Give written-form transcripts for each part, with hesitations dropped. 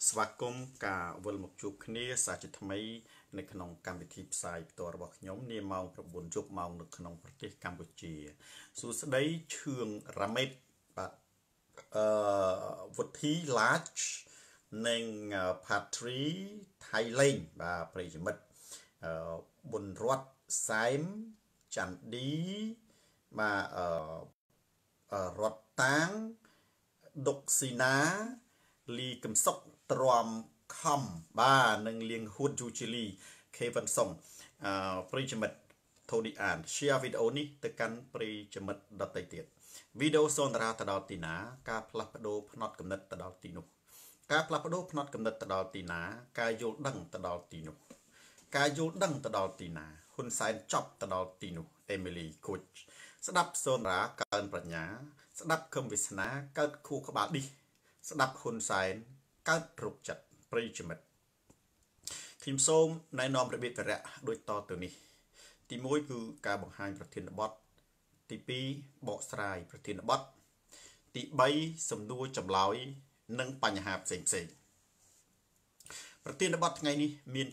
ស្វាគមន៍ការវិលមកជួបគ្នាសាជាថ្មីនៅក្នុងកម្មវិធីផ្សាយផ្ទាល់របស់ខ្ញុំនាម៉ោង 9 យប់ម៉ោងនៅក្នុងប្រទេសកម្ពុជាសួស្តីឈឿងរ៉ាមេតបាទវុធីឡាចនិងផាទ្រីថៃលេងបាទប្រិយមិត្តប៊ុនរតសែមច័ន្ទឌីបាទរតតាងដុកស៊ីណាលីកំសុកទ្រាំខំបាទនិងលៀងហួតយូជីលីខេវិនសុងប្រិយមិត្តថូឌីអាន share វីដេអូនេះទៅកាន់ប្រិយមិត្តដទៃទៀតវីដេអូសន្ទនាទៅដល់ទីណាការផ្លាស់ប្ដូរផ្នត់គំនិតទៅដល់ទីនោះការផ្លាស់ប្ដូរផ្នត់គំនិតទៅដល់ទីណាការយល់ដឹងទៅដល់ទីនោះការយល់ដឹងទៅដល់ទីណាហ៊ុនសែនចប់ទៅដល់ទីនោះអេមីលីគូចស្ដាប់សន្ទនាកើនប្រាជ្ញាស្ដាប់ខឹមវាសនាកើតខួរក្បាលឌីស្ដាប់ហ៊ុនសែនកើតរោគចិត្តប្រិយមិត្តខ្ញុំសូមណែនាំរបៀបវរៈដូចតទៅនេះទី1គឺការបង្ហាញប្រធានបទទី2បកស្រាយប្រធានបទទី3សំណួរចម្លើយនិងបញ្ហាផ្សេងប្រធានបទថ្ងៃនេះមាន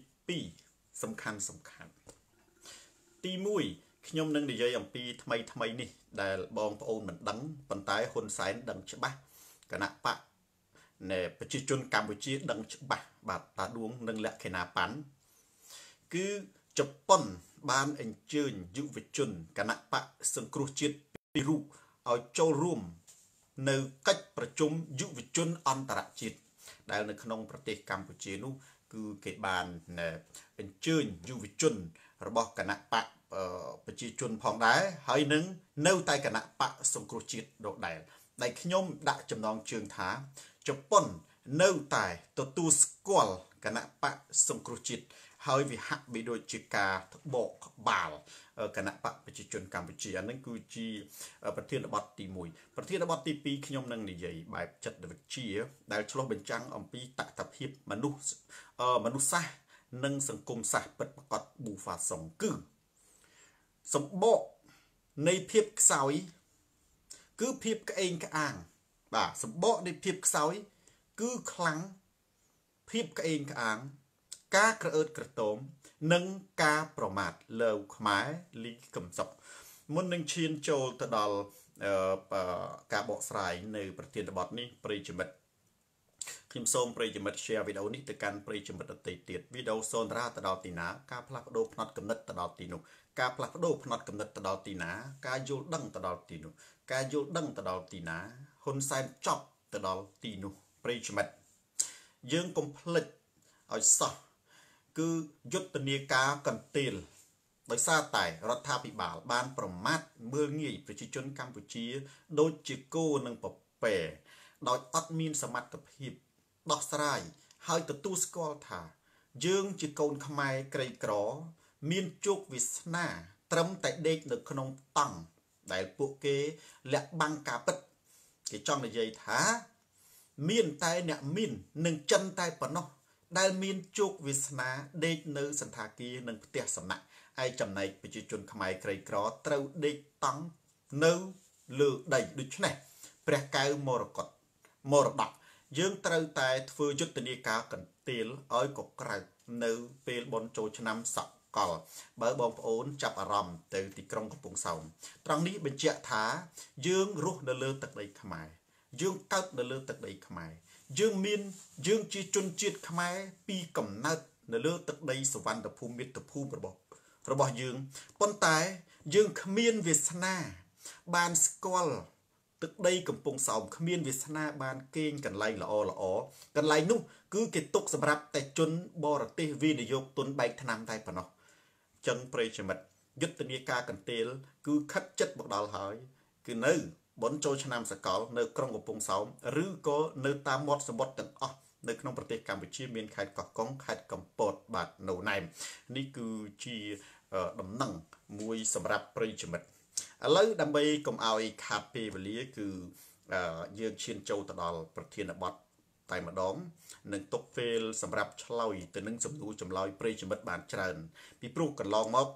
2សំខាន់ទី1ខ្ញុំនឹងនិយាយអំពីថ្មីនេះដែលបងប្អូនមិនដឹងប៉ុន្តែហ៊ុនសែនដឹងច្បាស់គណៈបកនៃប្រជាជនកម្ពុជាដឹងច្បាស់បាទតាដួងនិងលក្ខណៈប៉ាន់គឺជប៉ុនបានអញ្ជើញយុវជនគណៈបកសង្គ្រោះជាតិពីររូបឲ្យចូលរួមនៅកិច្ចប្រជុំយុវជនអន្តរជាតិដែលនៅក្នុងប្រទេសកម្ពុជានោះគឺគេបានអញ្ជើញយុវជនរបស់គណៈបកប្រជាជនផងដែរហើយនឹងនៅតែគណៈបកសង្គ្រោះជាតិដដែលដែលខ្ញុំដាក់ចំណងជើងថាជប៉ុននៅតែទទួលស្គាល់គណៈបកសង្គ្រោះជាតិហើយវាហាក់បីដូចជាការត្បកក្បាលគណៈបកប្រជាជនកម្ពុជាអានឹងគឺជាប្រធានបទទី1ប្រធានបទទី2ខ្ញុំនឹងនិយាយបែបចិត្តវិទ្យាដែលឆ្លុះបញ្ចាំងអំពីតថភាពមនុស្សសាស្ត្រនិងសង្គមសាស្ត្រពិតប្រាកដប៊ូហ្វាសុងគឺសម្បកនៃភាពខ្សោយគឺភាពក្អេងក្អាងបាទសម្បកនៃភាពខ្សោយគឺខ្លាំងភាពក្អេងក្អាងការក្រអឺតក្រទមនិងការប្រមាថលើខ្មែរលីកំសុកមុននឹងឈានចូលទៅដល់ការបកស្រាយនៅប្រធានបទនេះប្រិយមិត្តខ្ញុំសូមប្រិយមិត្ត share វីដេអូនេះទៅកាន់ប្រិយមិត្តដទៃទៀតវីដេអូសន្ទនាទៅដល់ទីណាការផ្លាស់ប្ដូរផ្នត់គំនិតទៅដល់ទីនោះការផ្លាស់ប្ដូរផ្នត់គំនិតទៅដល់ទីណាការយល់ដឹងទៅដល់ទីនោះការយល់ដឹងទៅដល់ទីណាហ៊ុនសែនចប់ទៅដល់ទីនោះប្រិយមិត្តយើងកុំភ្លេចឲ្យសោះគឺយុទ្ធនាការកន្ទេលដោយសារតែរដ្ឋាភិបាលបានប្រមាថមើលងាយប្រជាជនកម្ពុជាដូចជាគោនិងពពែដោយអត់មានសមត្ថភាពដោះស្រាយហើយទទួលស្គាល់ថាយើងជាកូនខ្មែរក្រីក្រមានជោគវាសនាត្រឹមតែដេកនៅក្នុងតង់ដែលពួកគេលាក់បាំងការពិតគេចង់និយាយថាមានតែអ្នកមាននិងចិនតែប៉ុណ្ណោះដែលមានជោគវាសនាដេកនៅសន្តាគារនិងផ្ទះសំណាក់ហើយចំណែកប្រជាជនខ្មែរក្រីក្រត្រូវដេកតង់នៅលើដីដូច្នេះព្រះកែវមរកតមរតកយើងត្រូវតែធ្វើយុទ្ធនាការកន្ទេលឲ្យកក្រៅនៅពេលបុណ្យចូលឆ្នាំសកលបើបងប្អូនចាប់អារម្មណ៍ទៅទីក្រុងកំពង់សោមត្រង់នេះបញ្ជាក់ថាយើងរស់នៅលើទឹកដីខ្មែរយើងកើតនៅលើទឹកដីខ្មែរយើងជាជនជាតិខ្មែរពីកំណើតនៅលើទឹកដីសវណ្ណភូមិមាតុភូមិរបស់យើងប៉ុន្តែយើងគ្មានវាសនាបានស្គាល់ទឹកដីកំពង់សោមគ្មានវាសនាបានកេងកន្លែងល្អកន្លែងនោះគឺគេទុកសម្រាប់តែជនបរទេសវិនិយោគទុនបែកថ្នាំតែប៉ុណ្ណោះចឹងប្រិយមិត្តយុទ្ធនាការកន្ទេលគឺខិតចិត្តមកដល់ហើយគឺនៅបុណ្យចូលឆ្នាំសកលនៅក្រុងកំពង់សោមឬក៏នៅតាមមាត់សមុទ្រទាំងអស់នៅក្នុងប្រទេសកម្ពុជាមានខេត្តកោះកុងខេត្តកំពតបាទនៅណែមនេះគឺជាដំណឹងមួយសម្រាប់ប្រិយមិត្តឥឡូវដើម្បីកុំឲ្យខាតពេលវេលាគឺយើងឈានចូលទៅដល់ប្រធានបទតែម្ដងនឹងទុកពេលសម្រាប់ឆ្លើយទៅនឹងសំណួរចម្លើយប្រិយមិត្តបានច្រើនពីព្រោះកន្លងមក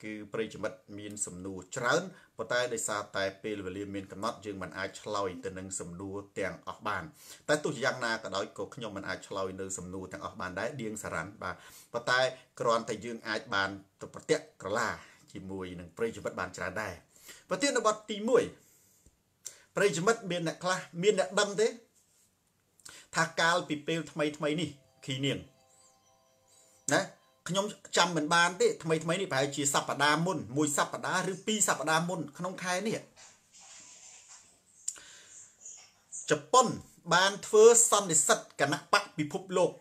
គឺប្រិយមិត្តមានសំណួរច្រើនប៉ុន្តែដោយសារតែពេលវេលាមានកំណត់យើងមិនអាចឆ្លើយទៅនឹងសំណួរទាំងអស់បានតែទោះជាយ៉ាងណាក៏ដោយក៏ខ្ញុំមិនអាចឆ្លើយនៅសំណួរទាំងអស់បានដែរដៀងសារ៉ាន់បាទប៉ុន្តែគ្រាន់តែយើងអាចបានទៅប្រតិក្រឡាជាមួយនឹងប្រិយមិត្តបានច្រើនដែរប្រធានបទទី1ប្រិយមិត្តមានអ្នកខ្លះមានអ្នកដឹងទេថាកាលពីពេលថ្មីនេះឃីនាងណាខ្ញុំចាំមិនបានទេថ្មីនេះប្រហែលជាសប្តាហ៍មុនមួយសប្តាហ៍ឬពីរសប្តាហ៍មុនក្នុងខែនេះជប៉ុនបានធ្វើសន្និសីទគណៈបកពិភពលោក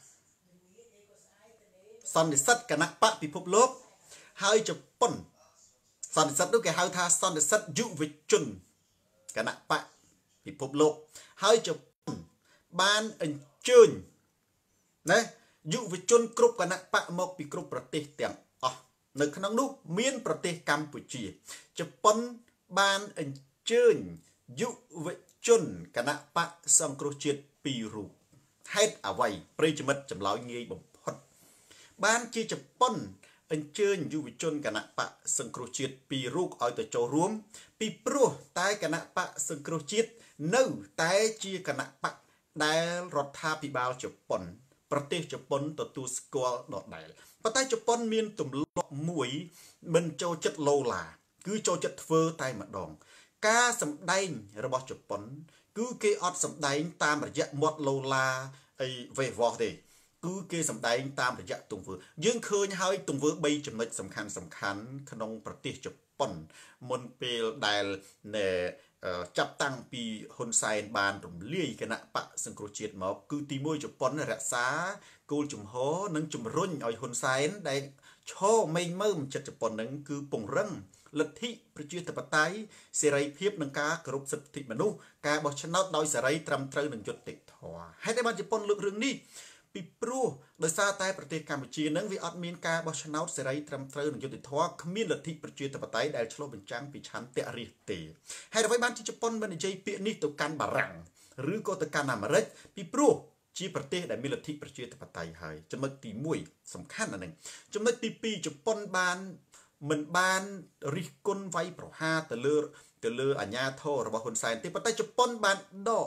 សន្និសីទគណៈបកពិភពលោកហើយជប៉ុនសន្និសីទនោះគេហៅថាសន្និសីទយុវជនគណៈបកពិភពលោកហើយជប៉ុនបានអញ្ជើញណាយុវជនគ្រប់គណៈបកមកពីគ្រប់ប្រទេសទាំងអស់នៅក្នុងនោះមានប្រទេសកម្ពុជាជប៉ុនបានអញ្ជើញយុវជនគណៈបកសង្គ្រោះជាតិ2រូបហេតុអ្វីប្រិយមិត្តចម្លើយងាយបំផុតបានជាជប៉ុនអញ្ជើញយុវជនគណៈបកសង្គ្រោះជាតិ2រូបឲ្យទៅចូលរួមពីព្រោះតែគណៈបកសង្គ្រោះជាតិនៅតែជាគណៈបកដែលរដ្ឋាភិបាលជប៉ុនប្រទេសជប៉ុនទទួលស្គាល់ដដែលប៉ុន្តែជប៉ុនមានទម្លាប់មួយមិនចូលចិត្តឡូឡាគឺចូលចិត្តធ្វើតែម្ដងការសម្ដែងរបស់ជប៉ុនគឺគេអត់សម្ដែងតាមរយៈមាត់ឡូឡាអីវេវោះទេគឺគេសម្ដែងតាមរយៈទង្វើយើងឃើញហើយទង្វើ3ចំណុចសំខាន់ក្នុងប្រទេសជប៉ុនមុនពេលដែលចាប់តាំងពីហ៊ុនសែនបានរំលាយគណៈបកសង្គ្រោះជាតិមកគឺទី1ជប៉ុនរក្សាគោលជំហរនិងជំរុញឲ្យហ៊ុនសែនដែលឈរមេងមើមចិត្តជប៉ុននឹងគឺពង្រឹងលទ្ធិប្រជាធិបតេយ្យសេរីភាពនិងការគោរពសិទ្ធិមនុស្សការបោះឆ្នោតដោយសេរីត្រឹមត្រូវនិងយុត្តិធម៌ហើយតែបានជប៉ុនលើករឿងនេះពីព្រោះដោយសារតែប្រទេសកម្ពុជានឹងវាអត់មានការបោះឆ្នោតសេរីត្រឹមត្រូវនិងយុត្តិធម៌គ្មានលទ្ធិប្រជាធិបតេយ្យដែលឆ្លុះបញ្ចាំងពីឆន្ទៈរាស្ត្រទេហើយអ្វីបានជាជប៉ុនបាននិយាយពាក្យនេះទៅកាន់បារាំងឬក៏ទៅកាន់អាមេរិកពីព្រោះជាប្រទេសដែលមានលទ្ធិប្រជាធិបតេយ្យហើយចំណុចទី1សំខាន់ណាស់ហ្នឹងចំណុចទី2ជប៉ុនមិនបានរិះគន់វាយប្រហារទៅលើអាញាធររបស់ហ៊ុនសែនទេប៉ុន្តែជប៉ុនបានដក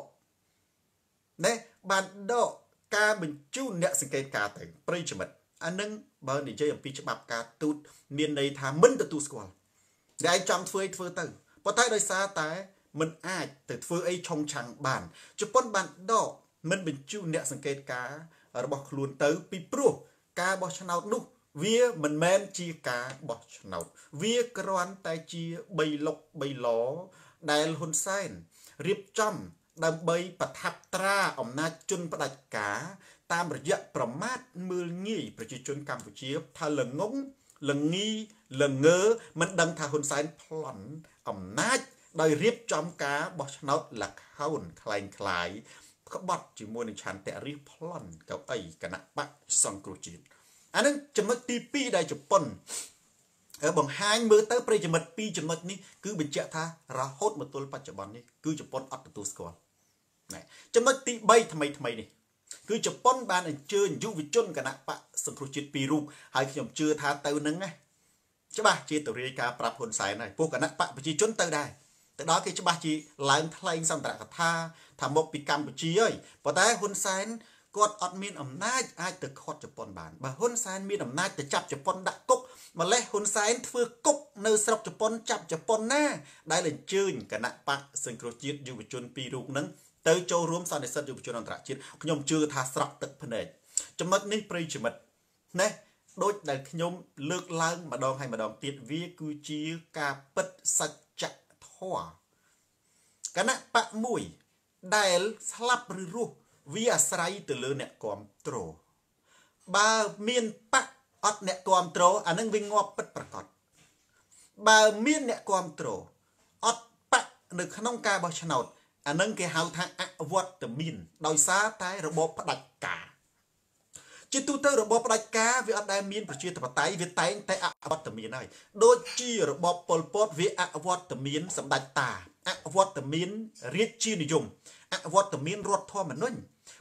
ការបញ្ជូនអ្នកសង្កេតការទៅប្រិយមិត្តអានឹងបើនិយាយអំពីច្បាប់ការទូតមានន័យថាមិនទទួលស្គាល់តែឯងចង់ធ្វើទៅប៉ុន្តែដោយសារតែមិនអាចទៅធ្វើអីឆុងឆាំងបានជប៉ុនបានដកមិនបញ្ជូនអ្នកសង្កេតការរបស់ខ្លួនទៅពីព្រោះការបោះឆ្នោតនោះវាមិនមែនជាការបោះឆ្នោតវាគ្រាន់តែជាបីលុកបីឡដែលហ៊ុនសែនរៀបចំដើម្បីប្រថាប់ត្រាអំណាចជនផ្ដាច់ការតាមរយៈប្រមាថមើលងាយប្រជាជនកម្ពុជាថាល្ងងល្ងីល្ងើមិនដឹងថាហ៊ុនសែនប្លន់អំណាចដោយរៀបចំការបោះឆ្នោតលខោនคล้ายក្បត់ជាមួយនឹងឆន្ទៈរាស្ត្រប្លន់កៅអីគណៈបកសង្គ្រោះជាតិអានឹងចំណុចទី2ដែលជប៉ុនបង្ហាញមើលទៅប្រិយមិត្ត2ចំណុចនេះគឺបញ្ជាក់ថារហូតមកទល់បច្ចុប្បន្ននេះគឺជប៉ុនអត់ទទួលស្គាល់ចំណុចទី3ថ្មីនេះគឺជប៉ុនបានអញ្ជើញយុវជនគណៈបកសង្គ្រោះជាតិ2រូបហើយខ្ញុំជឿថាទៅនឹងណាច្បាស់ជាទៅរាយការណ៍ប្រាប់ហ៊ុនសែនហើយពួកគណៈបកប្រជាជនទៅដែរទៅដល់គេច្បាស់ជាឡើងថ្លែងសន្ទរកថាមកពីកម្ពុជាហើយប៉ុន្តែហ៊ុនសែនគាត់អត់មានអំណាចអាចទៅខាត់ជប៉ុនបានបើហ៊ុនសែនមានអំណាចទៅចាប់ជប៉ុនដាក់គុកម្លេះហ៊ុនសែនធ្វើគុកនៅស្រុកជប៉ុនចាប់ជប៉ុនណាដែលអញ្ជើញគណៈបកសង្គ្រោះជាតិយុវជន2រូបហ្នឹងទៅចូលរួមសន្និសីទយុវជនអន្តរជាតិខ្ញុំជឿថាស្រក់ទឹកភ្នែកចំណុចនេះប្រិយមិត្តណាដូចដែលខ្ញុំលើកឡើងម្ដងហើយម្ដងទៀតវាគឺជាការពិតសច្ចធម៌គណៈបកមួយដែលស្លាប់ឬរស់វាអាស្រ័យទៅលើអ្នកគាំទ្របើមានបកអត់អ្នកគាំទ្រអានឹងវាងាប់ពិតប្រាកដបើមានអ្នកគាំទ្រអត់បកនៅក្នុងការបោះឆ្នោតអានឹងគេហៅថាអវត្តមានដោយសារតែរបបផ្ដាច់ការជាទូទៅរបបផ្ដាច់ការវាអត់ដែលមានប្រជាធិបតេយ្យវាតែងតែអវត្តមានហើយដូចជារបបប៉ុលពតវាអវត្តមានសម្ដេចតាអវត្តមានរាជានិយមអវត្តមានរដ្ឋធម្មនុញ្ញ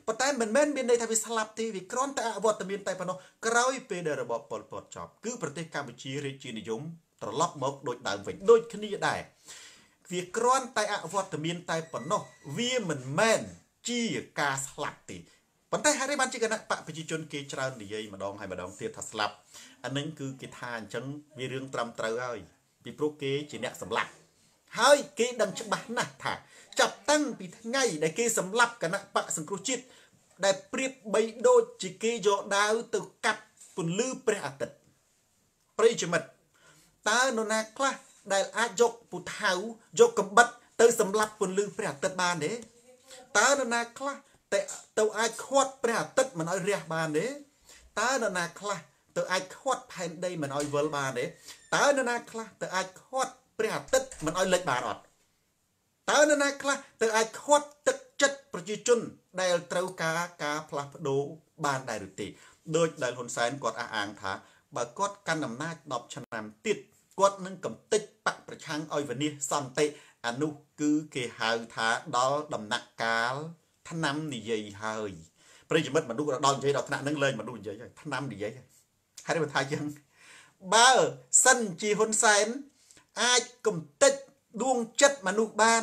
ប៉ុន្តែមិនមែនមានន័យថាវាស្លាប់ទេវាគ្រាន់តែអវត្តមានតែប៉ុណ្ណោះក្រោយពេលដែលរបបប៉ុលពតចប់គឺប្រទេសកម្ពុជារាជានិយមត្រឡប់មកដូចដើមវិញដូចគ្នាដែរវាគ្រាន់តែអវត្តមានតែប៉ុណ្ណោះវាមិនមែនជាការស្លាប់ទេប៉ុន្តែហេតុអីបានជាគណៈបកប្រជាជនគេច្រើននិយាយម្ដងហើយម្ដងទៀតថាស្លាប់អានឹងគឺគេថាអញ្ចឹងវារឿងត្រឹមត្រូវហើយពីព្រោះគេជាអ្នកសម្លាប់ហើយគេដឹងច្បាស់ណាស់ថាចាប់តាំងពីថ្ងៃដែលគេសម្លាប់គណៈបកសង្គ្រោះជាតិដែលប្រៀបបីដូចជាគេយកដាវទៅកាត់ពន្លឺព្រះអាទិត្យប្រិយមិត្តតើនរណាខ្លះដែលអាចយកពូថៅយកកំបិតទៅសម្លាប់ពន្លឺព្រះអាទិត្យបានទេតើនរណាខ្លះទៅអាចខាត់ព្រះអាទិត្យមិនឲ្យរះបានទេតើនរណាខ្លះទៅអាចខាត់ផែនដីមិនឲ្យវិលបានទេតើនរណាខ្លះទៅអាចខាត់ព្រះអាទិត្យមិនឲ្យលិចបានអត់តើនរណាខ្លះទៅអាចខាត់ទឹកចិត្តប្រជាជនដែលត្រូវការផ្លាស់ប្ដូរបានដែរឬទេដោយដែលហ៊ុនសែនគាត់អះអាងថាបើគាត់កាន់អំណាច10ឆ្នាំទៀតគាត់នឹងកំទេចបកប្រឆាំងឲ្យវិនិច្ឆ័យសន្តិអានោះគឺគេហៅថាដល់ដំណាក់កាលឆ្នាំនិយាយហើយប្រិយមិត្តមនុស្សដល់និយាយដល់ថ្នាក់នឹងលេងមនុស្សនិយាយហើយឆ្នាំនិយាយហើយបើថាចឹងបើសិនជាហ៊ុនសែនអាចកំទេចដួងចិត្តមនុស្សបាន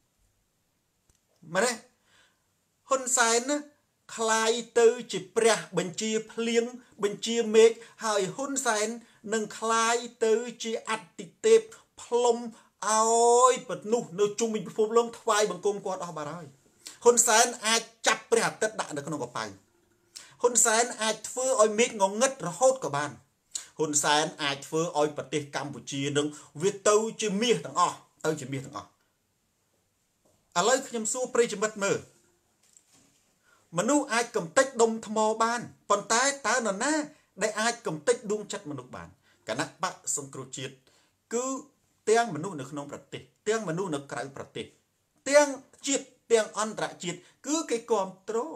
មែនទេហ៊ុនសែនคลายទៅជាព្រះបញ្ជាភ្លៀងបញ្ជាមេឃហើយហ៊ុនសែននឹងคลายទៅជាអតិទេពផ្លុំឲ្យបនុះនៅជុំវិញពិភពលោកថ្វាយបង្គំគាត់អស់បាត់ហើយហ៊ុនសែនអាចចាប់ព្រះអាទិត្យដាក់នៅក្នុងកប៉ៅហ៊ុនសែនអាចធ្វើឲ្យមេឃងងឹតរហូតក៏បានហ៊ុនសែនអាចធ្វើឲ្យប្រទេសកម្ពុជានឹងវាទៅជាមាសទាំងអស់ទៅជាមាសទាំងអស់ឥឡូវខ្ញុំសួរប្រិយមិត្តមើលមនុស្សអាចកំទេចដុំថ្មបានប៉ុន្តែតើនរណាដែលអាចកំទេចដួងចិត្តមនុស្សបានគណៈបកសង្គ្រោះជាតិគឺទាំងមនុស្សនៅក្នុងប្រទេសទាំងមនុស្សនៅក្រៅប្រទេសទាំងជាតិទាំងអន្តរជាតិគឺគេគ្រប់គ្រង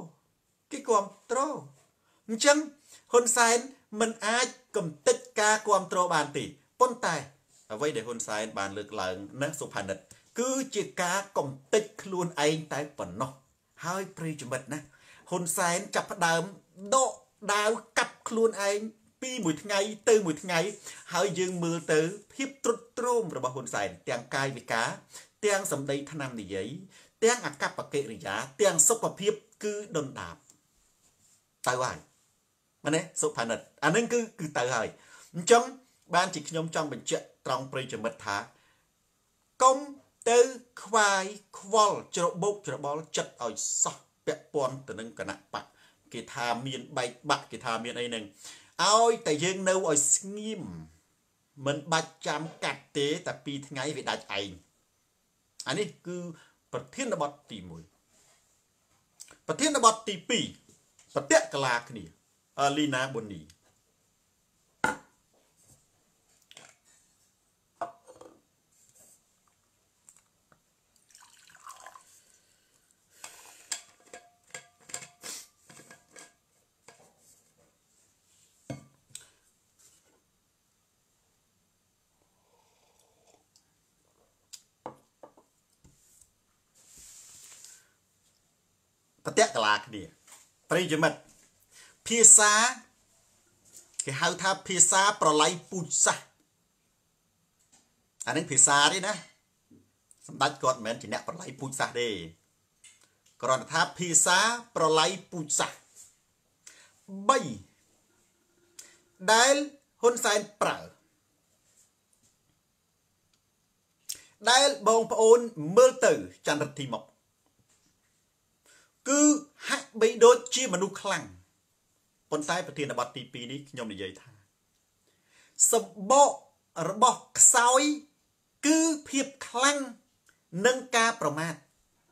អញ្ចឹងហ៊ុនសែនមិនអាចកំទេចការគ្រប់គ្រងបានទេប៉ុន្តែអ្វីដែលហ៊ុនសែនបានលើកឡើងណាសុផានិតគឺជាការកំទេចខ្លួនឯងតែប៉ុណ្ណោះហើយប្រិយមិត្តណាហ៊ុនសែនចាប់ផ្ដើមដកដាវកាប់ខ្លួនឯងពីមួយថ្ងៃទៅមួយថ្ងៃហើយយើងមើលទៅភាពទ្រុឌទ្រោមរបស់ហ៊ុនសែនទាំងកាយវិការទាំងសម្ដីថ្នាំនិយាយទាំងអកប្បកិរិយាទាំងសុខភាពគឺដុនដាបទៅហើយមែនទេសុផានិតអានឹងគឺទៅហើយអញ្ចឹងបានជាខ្ញុំចង់បញ្ជាក់ត្រង់ប្រិយមិត្តថាកុំទៅខ្វាយខ្វល់ច្របូកច្របល់ចិត្តឲ្យសោះពាក់ព័ន្ធទៅនឹងគណៈបកគេថាមានបែកបាក់គេថាមានអីហ្នឹងឲ្យតែយើងនៅឲ្យស្ងៀមមិនបាច់ចាំកាត់ទេតែ2ថ្ងៃវាដាច់ឯងអានេះគឺប្រធានបទទី1ប្រធានបទទី2ប្រតិកលាគ្នាលីណាប៊ុននីប្រតិកលាគ្នាប្រិយមិត្តភាសាគេហៅថាភាសាប្រឡ័យពូជសាសអានេះភាសាទេណាសម្ដេចគាត់មិនមែនជាអ្នកប្រឡ័យពូជសាសទេគ្រាន់តែថាភាសាប្រឡ័យពូជសាស3ដែលហ៊ុនសែនប្រើដែលបងប្អូនមើលទៅចន្ទរិទ្ធីមកគឺហាក់បីដូចជាមនុស្សខ្លាំងប៉ុន្តែប្រធានបទទី2នេះខ្ញុំនិយាយថាសម្បករបស់ខ្សោយគឺភាពខ្លាំងនិងការប្រមាថ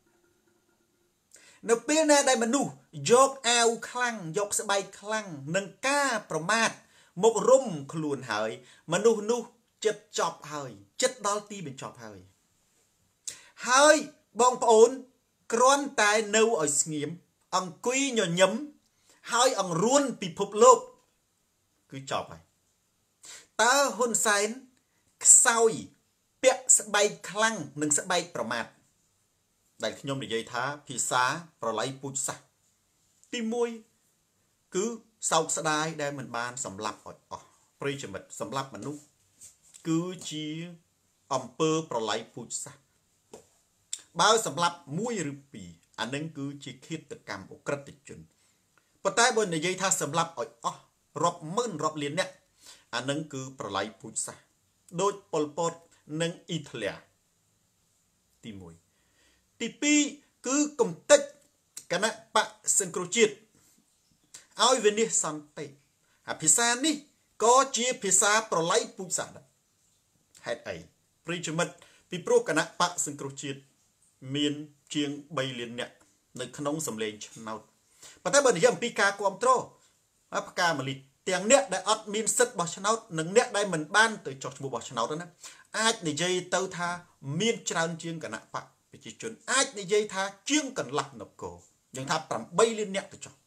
នៅពេលណាដែលមនុស្សយកអាវខ្លាំងយកស្បែកខ្លាំងនិងការប្រមាថមករុំខ្លួនហើយមនុស្សនោះចិត្តចប់ហើយចិត្តដល់ទីបញ្ចប់ហើយបងប្អូនគ្រាន់តែនៅឲ្យស្ងៀមអង្គុយញញឹមហើយអង្រួនពិភពលោកគឺចប់ហើយតើហ៊ុនសែនខ្សោយពាក់ស្បែកខ្លាំងនិងស្បែកប្រមាថដែលខ្ញុំនិយាយថាភាសាប្រឡ័យពូជសាសទី1គឺសោកស្ដាយដែលមិនបានសម្លាប់ឲ្យអស់ប្រិយមិត្តសម្លាប់មនុស្សគឺជាអំពើប្រល័យពូជសាសន៍បើសម្លាប់1ឬ2អានឹងគឺជាឃាតកម្មអក្រិតជនប៉ុន្តែបើនិយាយថាសម្លាប់ឲ្យអស់រាប់ម៉ឺនរាប់លានអ្នកអានឹងគឺប្រល័យពូជសាសន៍ដូចប៉ុលពតនិងអ៊ីតាលីទី1ទី2គឺគំតិចគណៈបកសង្គ្រោះជាតិឲ្យវិនិច្ឆ័យសន្តិភាសានេះក៏ជាភាសាប្រល័យពូជសាសន៍ដែរហេតុអីប្រិយមិត្តពីព្រោះគណៈបកសង្គ្រោះជាតិមានជាង3លានអ្នកនៅក្នុងសម្លេងឆ្នោតប៉ុន្តែបើនិយាយអំពីការគ្រប់គ្រងផ្កាមលិទាំងអ្នកដែលអត់មានសិទ្ធិបោះឆ្នោតនិងអ្នកដែលមិនបានទៅចុះឈ្មោះបោះឆ្នោតណាអាចនិយាយទៅថាមានច្រើនជាងគណៈបកប្រជាជនអាចនិយាយថាជាងកន្លះនគរយើងថា8លានអ្នកទៅចុះ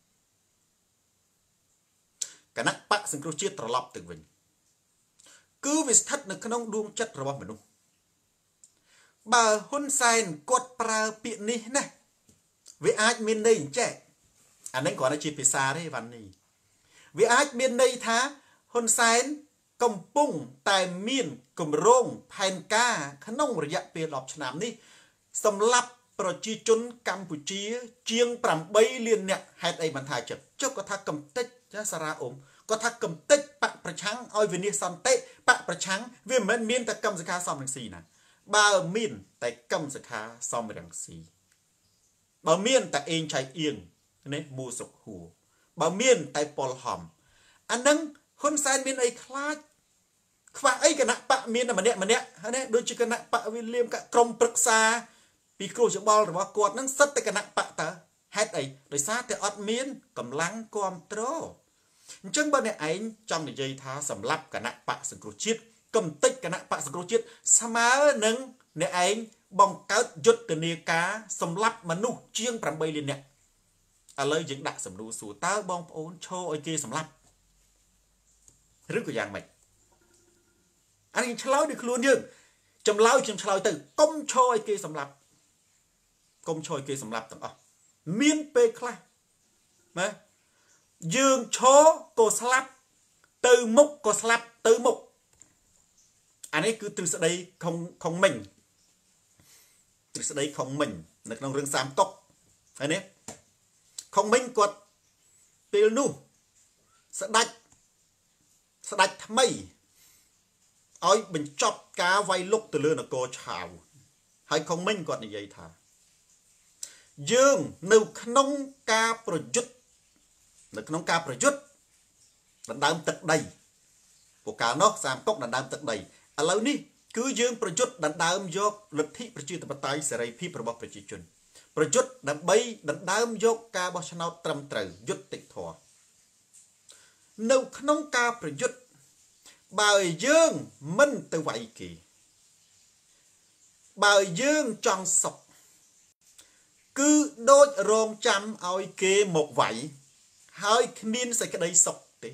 គណៈបកសង្គ្រោះជាតិត្រឡប់ទៅវិញគឺវាស្ថិតនៅក្នុងដួងចិត្តរបស់មនុស្សបើហ៊ុនសែនគាត់ប្រើពាក្យនេះណាវាអាចមានន័យអញ្ចេះអានេះគ្រាន់តែជាភាសាទេវ៉ាន់នេះវាអាចមានន័យថាហ៊ុនសែនកំពុងតែមានគម្រោងផែនការក្នុងរយៈពេល10ឆ្នាំនេះសម្រាប់ប្រជាជនកម្ពុជាជាង8លានអ្នកហេតុអីបានថាចិត្តចុះគាត់ថាកំតិចចាសារ៉ាអ៊ុំគាត់ថាកំតិចបកប្រឆាំងឲ្យវិនិច្ឆ័យសន្តិបកប្រឆាំងវាមិនមែនមានតែកម្មសខាសំរងស៊ីណាបើមានតែកម្មសខាសំរងស៊ីបើមានតែអេងឆៃអៀងនេះមូសុកហួរបើមានតែប៉ុលហំអានឹងហ៊ុនសែនមានអីខ្លាចខ្វះអីគណៈបកមានតែម្នាក់ណាដូចជាគណៈបកវិលៀមក្រុមប្រឹក្សាពីគ្រូច្បល់របស់គាត់នឹងសិតតែគណៈបកតើហេតុអីដោយសារតែអត់មានកម្លាំងគ្រប់គ្រងអញ្ចឹងបើអ្នកឯងចង់និយាយថាសម្រាប់គណៈបកសង្គ្រោះជាតិកំតិចគណៈបកសង្គ្រោះជាតិស្មើនឹងអ្នកឯងបង្កើតយុទ្ធនាការសម្រាប់មនុស្សជាង8លាននាក់ឥឡូវយើងដាក់សំណួរសួរតើបងប្អូនឈរឲ្យគេសម្លាប់ឬក៏យ៉ាងម៉េចអានេះឆ្លើយដោយខ្លួនយើងចម្លើយខ្ញុំឆ្លើយទៅកុំឈរឲ្យគេសម្លាប់កុំឈរឲ្យគេសម្លាប់ទាំងអស់មានពេលខ្លះណាយើងឈរក៏ស្លាប់ទៅមុខក៏ស្លាប់ទៅមុខអានេះគឺទ្រឹស្ដីខុងមិញទ្រឹស្ដីខុងមិញនៅក្នុងរឿងសាមកុកហើយនេះខុងមិញគាត់ពេលនោះស្ដេចថ្មីឲ្យបញ្ចប់ការវាយលុកទៅលើនគរឆាវហើយខុងមិញគាត់និយាយថាយើងនៅក្នុងការប្រយុទ្ធដណ្ដើមទឹកដីពូកាលនោះសាមកុកដណ្ដើមទឹកដីឥឡូវនេះគឺយើងប្រយុទ្ធដណ្ដើមយកលទ្ធិប្រជាធិបតេយ្យសេរីភាពរបស់ប្រជាជនប្រយុទ្ធដើម្បីដណ្ដើមយកការបោះឆ្នោតត្រឹមត្រូវយុត្តិធម៌នៅក្នុងការប្រយុទ្ធបើយើងមិនទៅវាយគេបើយើងចង់សុខគឺដូចរងចាំឲ្យគេមកវាយហើយគ្មានសេចក្តីសុខទេ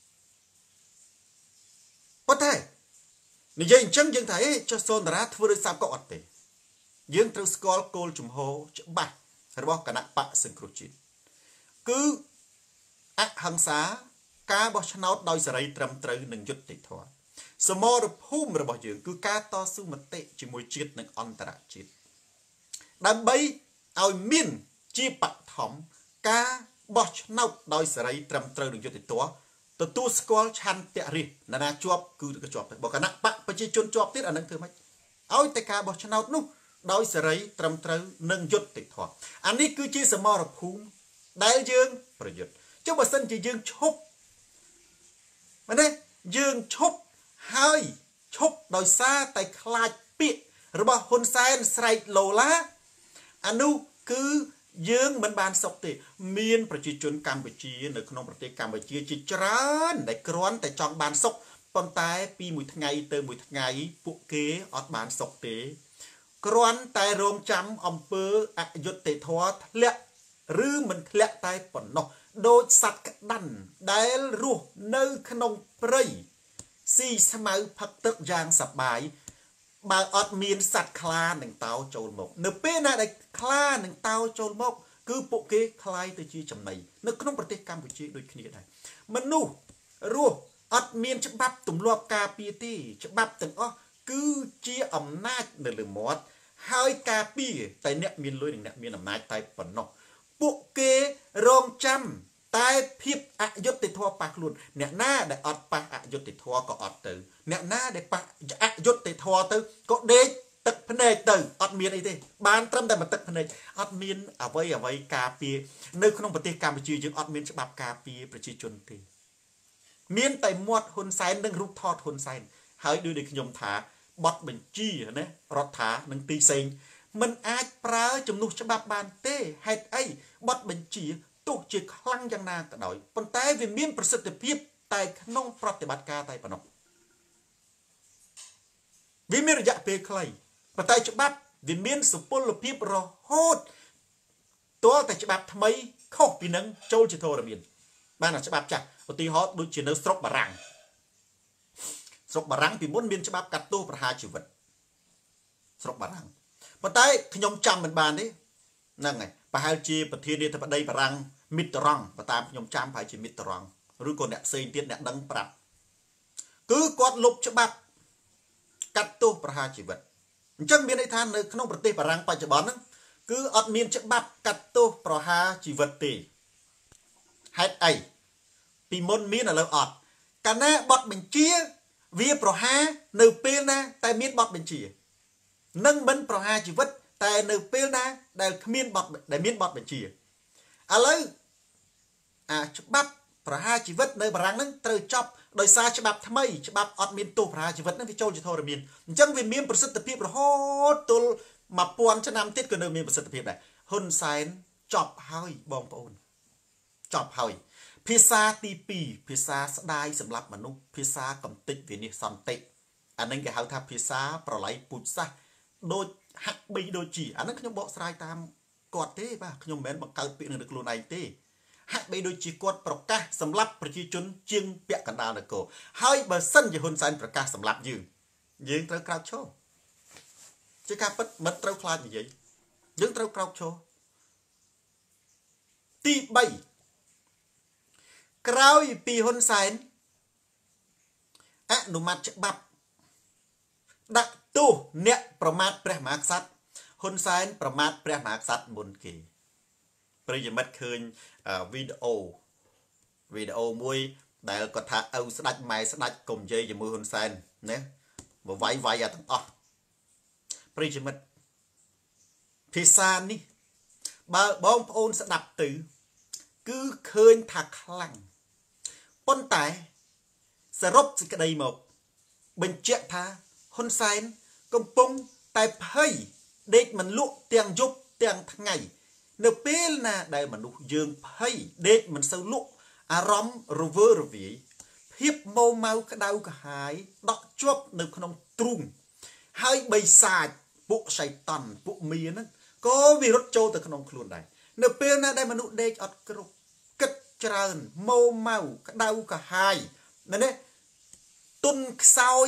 ប៉ុន្តែនិយាយអញ្ចឹងយើងថាចុះសូនតារាធ្វើដោយសាមកុកអត់ទេយើងត្រូវស្គាល់គោលជំហរច្បាស់របស់គណៈបកសង្គ្រោះជាតិគឺអហិង្សាការបោះឆ្នោតដោយសេរីត្រឹមត្រូវនិងយុត្តិធម៌សមរភូមិរបស់យើងគឺការតស៊ូមតិជាមួយជាតិនិងអន្តរជាតិដើម្បីឲ្យមានជាបឋមការបោះឆ្នោតដោយសេរីត្រឹមត្រូវនិងយុត្តិធម៌ទទួលស្គាល់ឆន្ទៈរាស្ត្រណាជាប់គឺក៏ជាប់ដែរបើគណៈបកប្រជាជនជាប់ទៀតអានឹងធ្វើម៉េចឲ្យតែការបោះឆ្នោតនោះដោយសេរីត្រឹមត្រូវនិងយុត្តិធម៌អានេះគឺជាសមរភូមិដែលយើងប្រយុទ្ធចុះបើសិនជាយើងឈប់មែនទេយើងឈប់ហើយឈប់ដោយសារតែខ្លាចពាក្យរបស់ហ៊ុនសែនស្រែកឡូឡាអានោះគឺយើងមិនបានសុខទេមានប្រជាជនកម្ពុជានៅក្នុងប្រទេសកម្ពុជាជាច្រើនដែលគ្រាន់តែចង់បានសុខប៉ុន្តែពីមួយថ្ងៃទៅមួយថ្ងៃពួកគេអត់បានសុខទេគ្រាន់តែរងចាំអំពើអយុត្តិធម៌ធ្លាក់ឬមិនធ្លាក់តែប៉ុណ្ណោះដូចសត្វក្តាន់ដែលរស់នៅក្នុងព្រៃស៊ីស្មៅផឹកទឹកយ៉ាងសប្បាយបើអត់មានសត្វខ្លានិងតោចូលមកនៅពេលណាដែលខ្លានិងតោចូលមកគឺពួកគេคล้ายទៅជាចំណីនៅក្នុងប្រទេសកម្ពុជាដូចគ្នាដែរមនុស្សរស់អត់មានច្បាប់ទម្លាប់ការពារទេច្បាប់ទាំងអស់គឺជាអំណាចនៅលើមាត់ហើយការពារតែអ្នកមានលុយនិងអ្នកមានអំណាចតែប៉ុណ្ណោះពួកគេរងចាំតែភាពអយុត្តិធម៌ប៉ះខ្លួនអ្នកណាដែលអត់ប៉ះអយុត្តិធម៌ក៏អត់ទៅអ្នកណាដែលប៉ះអយុត្តិធម៌ទៅក៏ដេកទឹកភ្នែកទៅអត់មានអីទេបានត្រឹមតែមកទឹកភ្នែកអត់មានអ្វីការពារនៅក្នុងប្រទេសកម្ពុជាយើងអត់មានច្បាប់ការពារប្រជាជនទេមានតែមាត់ហ៊ុនសែននិងរូបថតហ៊ុនសែនហើយដូចខ្ញុំថាបទបញ្ជាណារដ្ឋានិងទីផ្សេងមិនអាចប្រើជំនួសច្បាប់បានទេហេតុអីបទបញ្ជាទោះជាខ្លាំងយ៉ាងណាក៏ដោយប៉ុន្តែវាមានប្រសិទ្ធភាពតែក្នុងប្រតិបត្តិការតែប៉ុណ្ណោះវាមានរយៈពេលខ្លីប៉ុន្តែច្បាប់វាមានសុពលភាពរហូតទាល់តែច្បាប់ថ្មីខុសពីនឹងចូលជាធរមានបានតែច្បាប់ចាស់ឧទាហរណ៍ដូចជានៅស្រុកបារាំងពីមុនមានច្បាប់កាត់ទោសប្រហារជីវិតស្រុកបារាំងប៉ុន្តែខ្ញុំចាំមិនបានទេហ្នឹងហើយប្រហែលជាប្រធានាធិបតីបារាំងមីតរ៉ង់បើតាមខ្ញុំចាំប្រហែលជាមីតរ៉ង់ឬក៏អ្នកផ្សេងទៀតអ្នកដឹងប្រាប់គឺគាត់លុបច្បាប់កាត់ទោសប្រហារជីវិតអញ្ចឹងមានន័យថានៅក្នុងប្រទេសបារាំងបច្ចុប្បន្នហ្នឹងគឺអត់មានច្បាប់កាត់ទោសប្រហារជីវិតទេហេតុអីពីមុនមានឥឡូវអត់កាលណាបទបញ្ជាវាប្រហារនៅពេលណាតែមានបទបញ្ជានឹងមិនប្រហារជីវិតតែនៅពេលណាដែលគ្មានបទដែលមានបទបញ្ជាឥឡូវច្បាប់ប្រហារជីវិតនៅបារាំងហ្នឹងត្រូវចប់ដោយសារច្បាប់ថ្មីច្បាប់អត់មានទោសប្រហារជីវិតហ្នឹងវាចូលជាធរមានអញ្ចឹងវាមានប្រសិទ្ធភាពរហូតទល់1000ឆ្នាំទៀតក៏នៅមានប្រសិទ្ធភាពដែរហ៊ុនសែនចប់ហើយបងប្អូនចប់ហើយភាសាទី2ភាសាស្ដាយសម្រាប់មនុស្សភាសាកំតិចវិនិច្ឆ័យសន្តិអានឹងគេហៅថាភាសាប្រឡ័យពូជសាសដូចហាក់បីដូចជាអានឹងខ្ញុំបកស្រាយតាមគាត់ទេបាទខ្ញុំមិនមែនបង្កើតពាក្យនឹងទៅខ្លួនឯងទេហាក់បីដូចជាគាត់ប្រកាសសម្រាប់ប្រជាជនជាងពាក់កណ្ដាលនគរហើយបើសិនជាហ៊ុនសែនប្រកាសសម្រាប់យើងត្រូវក្រោកឈរជាការពិតមិនត្រូវខ្លាចនិយាយយើងត្រូវក្រោកឈរទី3ក្រោយពីហ៊ុនសែនអនុម័តច្បាប់ដាក់ទោសអ្នកប្រមាថព្រះមហាក្សត្រហ៊ុនសែនប្រមាថព្រះមហាក្សត្រមុនគេប្រិយមិត្តឃើញវីដេអូមួយដែលគាត់ថាឪស្ដាច់ម៉ែស្ដាច់កុំនិយាយជាមួយហ៊ុនសែនណាមកវាយអាទាំងអស់ប្រិយមិត្តភាសានេះបើបងប្អូនស្ដាប់ទៅគឺឃើញថាខ្លាំងប៉ុន្តែសរុបសេចក្តីមកបញ្ជាក់ថាហ៊ុនសែនកំពុងតែភ័យដេកមិនលក់ទាំងយប់ទាំងថ្ងៃនៅពេលណាដែលមនុស្សយើងភ័យដេកមិនសូវលក់អារម្មណ៍រវើរវាយភាពម៉ៅម៉ៅក្តៅក្រហាយដក់ជាប់នៅក្នុងទ្រូងហើយបិសាចពួកសៃតាន់ពួកមៀហ្នឹងក៏វារត់ចូលទៅក្នុងខ្លួនដែរនៅពេលណាដែលមនុស្សដេកអត់គ្រប់គិតច្រើនម៉ៅម៉ៅក្តៅក្រហាយណាទុនខ្សោយ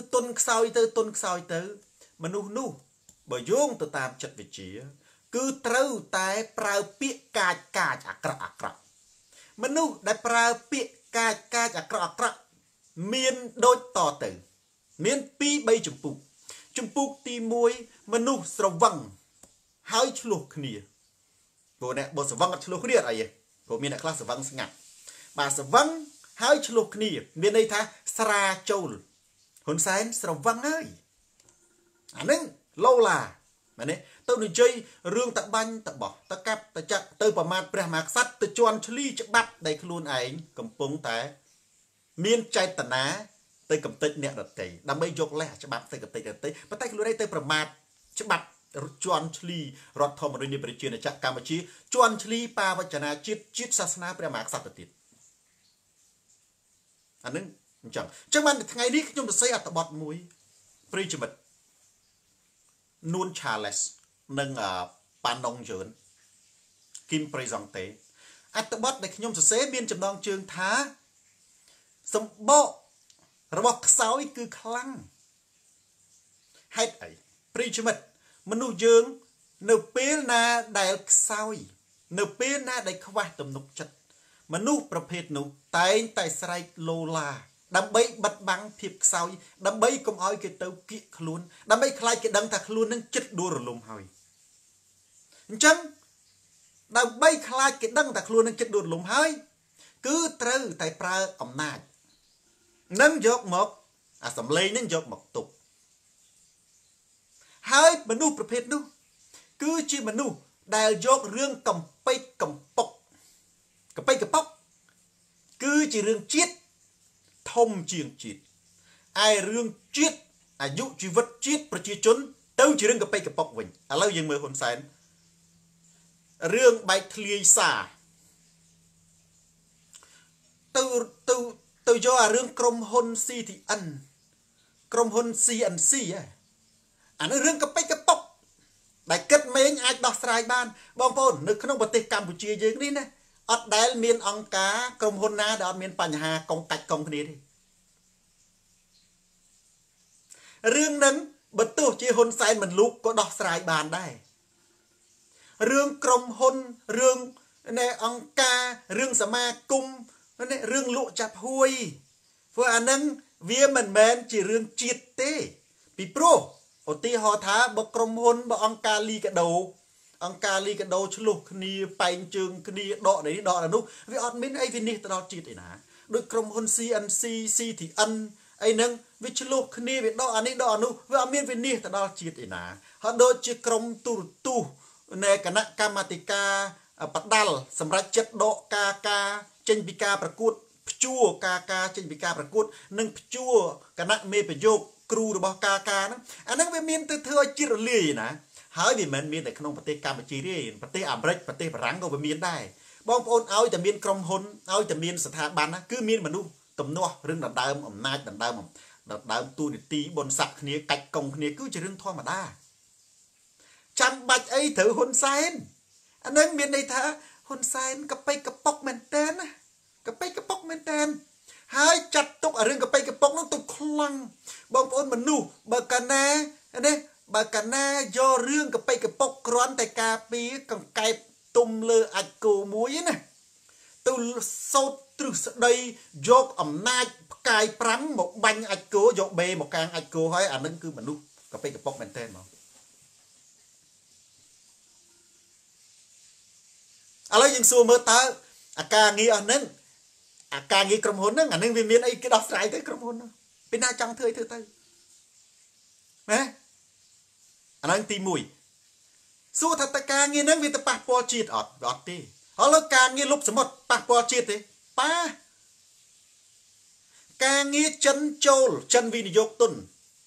ទៅមនុស្សនោះបើយោងទៅតាមចិត្តវិទ្យាគឺត្រូវតែប្រើពាក្យកាចអាក្រក់មនុស្សដែលប្រើពាក្យកាចអាក្រក់មានដូចតទៅមាន2-3ចម្ពោះទី1មនុស្សស្រវឹងហើយឆ្លោះគ្នាព្រោះអ្នកបើស្រវឹងអត់ឆ្លោះគ្នាអត់អីទេព្រោះមានអ្នកខ្លះស្រវឹងស្ងាត់បាទស្រវឹងហើយឆ្លោះគ្នាមានន័យថាស្រាចូលហ៊ុនសែនស្រវឹងហើយអានឹងឡូឡាមែនទេទៅនិយាយរឿងតបាញ់តបោះតកាប់តចាក់ទៅប្រមាថព្រះមហាក្សត្រទៅជន់ឈ្លីច្បាប់ដែលខ្លួនឯងកំពុងតែមានចេតនាទៅកំទេចអ្នកដទៃដើម្បីយកលេសច្បាប់ទៅកំទេចដទៃប៉ុន្តែខ្លួនឯងទៅប្រមាថច្បាប់ជន់ឈ្លីរដ្ឋធម្មនុញ្ញនៃប្រជាណាចក្រកម្ពុជាជន់ឈ្លីបាវចនាជាតិសាសនាព្រះមហាក្សត្រទៅទៀតអានឹងអញ្ចឹងបានថ្ងៃនេះខ្ញុំសរសេរអត្ថបទមួយប្រិយមិត្តនួនឆាឡេសនិងប៉ាណុងយឿនគីមប្រេសង់តេអត្ថបទដែលខ្ញុំសរសេរមានចំណងជើងថាសម្បករបស់ខ្សោយគឺខ្លាំងហេតុអីប្រិយមិត្តមនុស្សយើងនៅពេលណាដែលខ្សោយនៅពេលណាដែលខ្វះទំនុកចិត្តមនុស្សប្រភេទនោះតែងតែស្រែកឡូឡាដើម្បីបិទបាំងភាពខ្សោយដើម្បីកុំឲ្យគេទៅគៀកខ្លួនដើម្បីខ្លាចគេដឹងថាខ្លួននឹងចិត្តដួលរលំហើយអញ្ចឹងដើម្បីខ្លាចគេដឹងថាខ្លួននឹងចិត្តដួលរលំហើយគឺត្រូវតែប្រើអំណាចនឹងយកមកអាសម្លេងនឹងយកមកទប់ហើយមនុស្សប្រភេទនោះគឺជាមនុស្សដែលយករឿងកំពេចកំប៉ុកគឺជារឿងជាតិធំជាងជាតិឯរឿងជាតិអាយុជីវិតជាតិប្រជាជនទៅជារឿងកំពេចកំប៉ុកវិញឥឡូវយើងមើលហ៊ុនសែនរឿងបែកធ្លាយសារទៅយកអារឿងក្រុមហ៊ុន CTN ក្រុមហ៊ុន CNC អានោះរឿងកំពេចកំប៉ុកដែលគិតមែងអាចដោះស្រាយបានបងប្អូននៅក្នុងប្រទេសកម្ពុជាយើងនេះណាអត់ដែលមានអង្គការក្រុមហ៊ុនណាដែលអត់មានបញ្ហាកុងកាច់កុងគ្នាទេរឿងហ្នឹងបើទោះជាហ៊ុនសែនមិនលូកក៏ដោះស្រាយបានដែររឿងក្រុមហ៊ុនរឿងនៃអង្គការរឿងសមាគមរឿងលក់ចាប់ហួយព្រោះអាហ្នឹងវាមិនមែនជារឿងជាតិទេពីព្រោះឧទាហរណ៍ថាបើក្រុមហ៊ុនបើអង្គការលីកាដូឆ្លុះគ្នាប៉ែងជើងគ្នាដកនេះដកនោះវាអត់មានអីវិនិច្ឆ័យទៅដល់ជាតិឯណាដូចក្រុមហ៊ុន CNC CTN អីហ្នឹងវាឆ្លុះគ្នាវាដកអានេះដកអានោះវាអត់មានវិនិច្ឆ័យទៅដល់ជាតិឯណាហើយដូចជាក្រុមទូរទស្សន៍នៃគណៈកម្មាធិការបដាល់សម្រាប់ចិត្តដកការចេញពីការប្រកួតព្យួរការចេញពីការប្រកួតនិងព្យួរគណៈមេប្រយោគគ្រូរបស់ហ្នឹងអាហ្នឹងវាមានទៅធ្វើឲ្យជាតិរលាយណាហើយវាមិនមានតែក្នុងប្រទេសកម្ពុជាទេប្រទេសអាមេរិកប្រទេសបារាំងក៏វាមានដែរបងប្អូនឲ្យតែមានក្រុមហ៊ុនឲ្យតែមានស្ថាប័នណាគឺមានមនុស្សទំនាស់រឿងដណ្ដើមអំណាចដណ្ដើមទូនីតិបុណ្យស័ក្តិគ្នាកាច់កុងគ្នាគឺជារឿងធម្មតាចាំបាច់អីត្រូវហ៊ុនសែនអានឹងមានន័យថាហ៊ុនសែនកប៉ិកកប៉ុកមែនតើណាកប៉ិកកប៉ុកមែនតើហើយចាត់ទុករឿងកប៉ិកកប៉ុកនោះទៅខ្លាំងបងប្អូនមនុស្សបើកាលណាយករឿងកប៉ិកកប៉ុកគ្រាន់តែការពារកង្កែបទុំលើអាចគោមួយណាទៅសោតទ្រឹស្ដីយកអំណាចផ្កាយ5មកបាញ់អាចគោយកបេមកកាងអាចគោហើយអានឹងគឺមនុស្សកប៉ិកកប៉ុកមែនតើមកឥឡូវយើងសួរមើលតើអាការងារអស់ហ្នឹងអាការងារក្រុមហ៊ុនហ្នឹងអានឹងវាមានអីគេដោះស្រាយទៅក្រុមហ៊ុនហ្នឹងពីណាចង់ធ្វើទៅណាអានឹងទី1សួរថាតើការងារហ្នឹងវាទៅប៉ះពាល់ជាតិអត់ទេហើយលើការងារលុបសមុទ្រប៉ះពាល់ជាតិទេប៉ះការងារចិនចូលចិនវិនិយោគទុន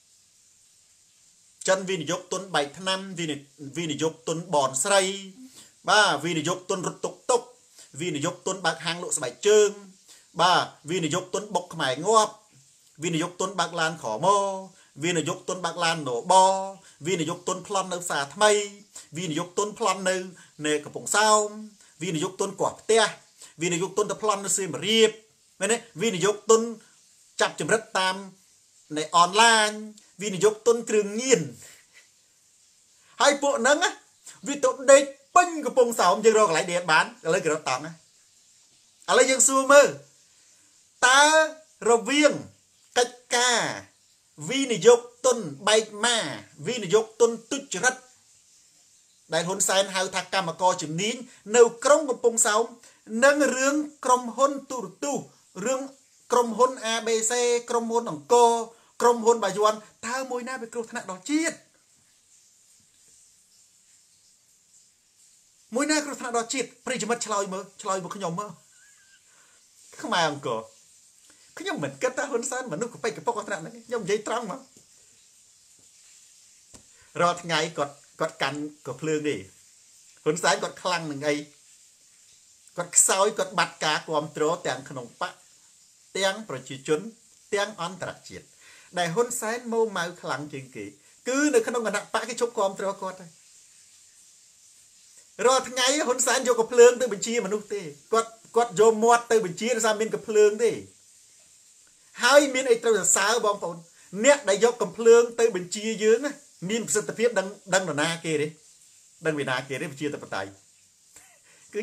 បែកថ្នាំវិនិយោគទុនបនស្រីបាទវិនិយោគទុនរត់តុកវិនិយោគទុនបើកហាងលក់ស្បែកជើងបាទវិនិយោគទុនបុកខ្មែរងាប់វិនិយោគទុនបើកឡានក្រម៉វិនិយោគទុនបើកឡានណូបវិនិយោគទុនប្លន់នៅផ្សារថ្មីវិនិយោគទុនប្លន់នៅកំពង់សោមវិនិយោគទុនកោះផ្ទះវិនិយោគទុនទៅប្លន់នៅសៀមរាបមែនទេវិនិយោគទុនចាប់ចម្រិតតាមในអនឡាញវិនិយោគទុនគ្រឿងញៀនហើយពួកហ្នឹងវាទៅដេកពេញកំពង់សោមយើងរកកន្លែងដេកបានឥឡូវគេរត់តង់ឥឡូវយើងសួរមើលតើរវាងកិច្ចការវិនិយោគទុនបែកម៉ាវិនិយោគទុនទុច្ចរិតដែលហ៊ុនសែនហៅថាកម្មករជំនាញនៅក្រុងកំពង់សោមនិងរឿងក្រុមហ៊ុនទូរទស្សន៍រឿងក្រុមហ៊ុន ABC ក្រុមហ៊ុនអង្គរក្រុមហ៊ុនបាយ័នតើមួយណាវាគ្រោះថ្នាក់ដល់ជាតិមួយណាគ្រោះថ្នាក់ដល់ជាតិប្រិយមិត្តឆ្លើយមកខ្ញុំមើលខ្មែរអង្គរខ្ញុំមិនគិតថាហ៊ុនសែនមនុស្សកប៉ិកកប៉ុកអត់ថ្នាក់ហ្នឹងខ្ញុំនិយាយត្រង់មករាល់ថ្ងៃគាត់កាន់ក៏ភ្លើងទេហ៊ុនសែនគាត់ខ្លាំងនឹងអីគាត់ខ្សោយគាត់បាត់ការគ្រប់គ្រងទាំងក្នុងបកទាំងប្រជាជនទាំងអន្តរជាតិដែលហ៊ុនសែនម៉ូម៉ៅខ្លាំងជាងគេគឺនៅក្នុងគណៈបកគេជប់គ្រប់គ្រងគាត់ហើយរាល់ថ្ងៃហ៊ុនសែនយកកភ្លើងទៅបញ្ជាមនុស្សទេគាត់យកមាត់ទៅបញ្ជាដោយសារមានកភ្លើងទេហើយមានអីត្រូវសរសើរបងប្អូនអ្នកដែលយកកំភ្លើងទៅបញ្ជាយើងមានប្រសិទ្ធភាពដឹងនរណាគេទេដឹងវិណាគេទេបញ្ជាតបតៃ cứ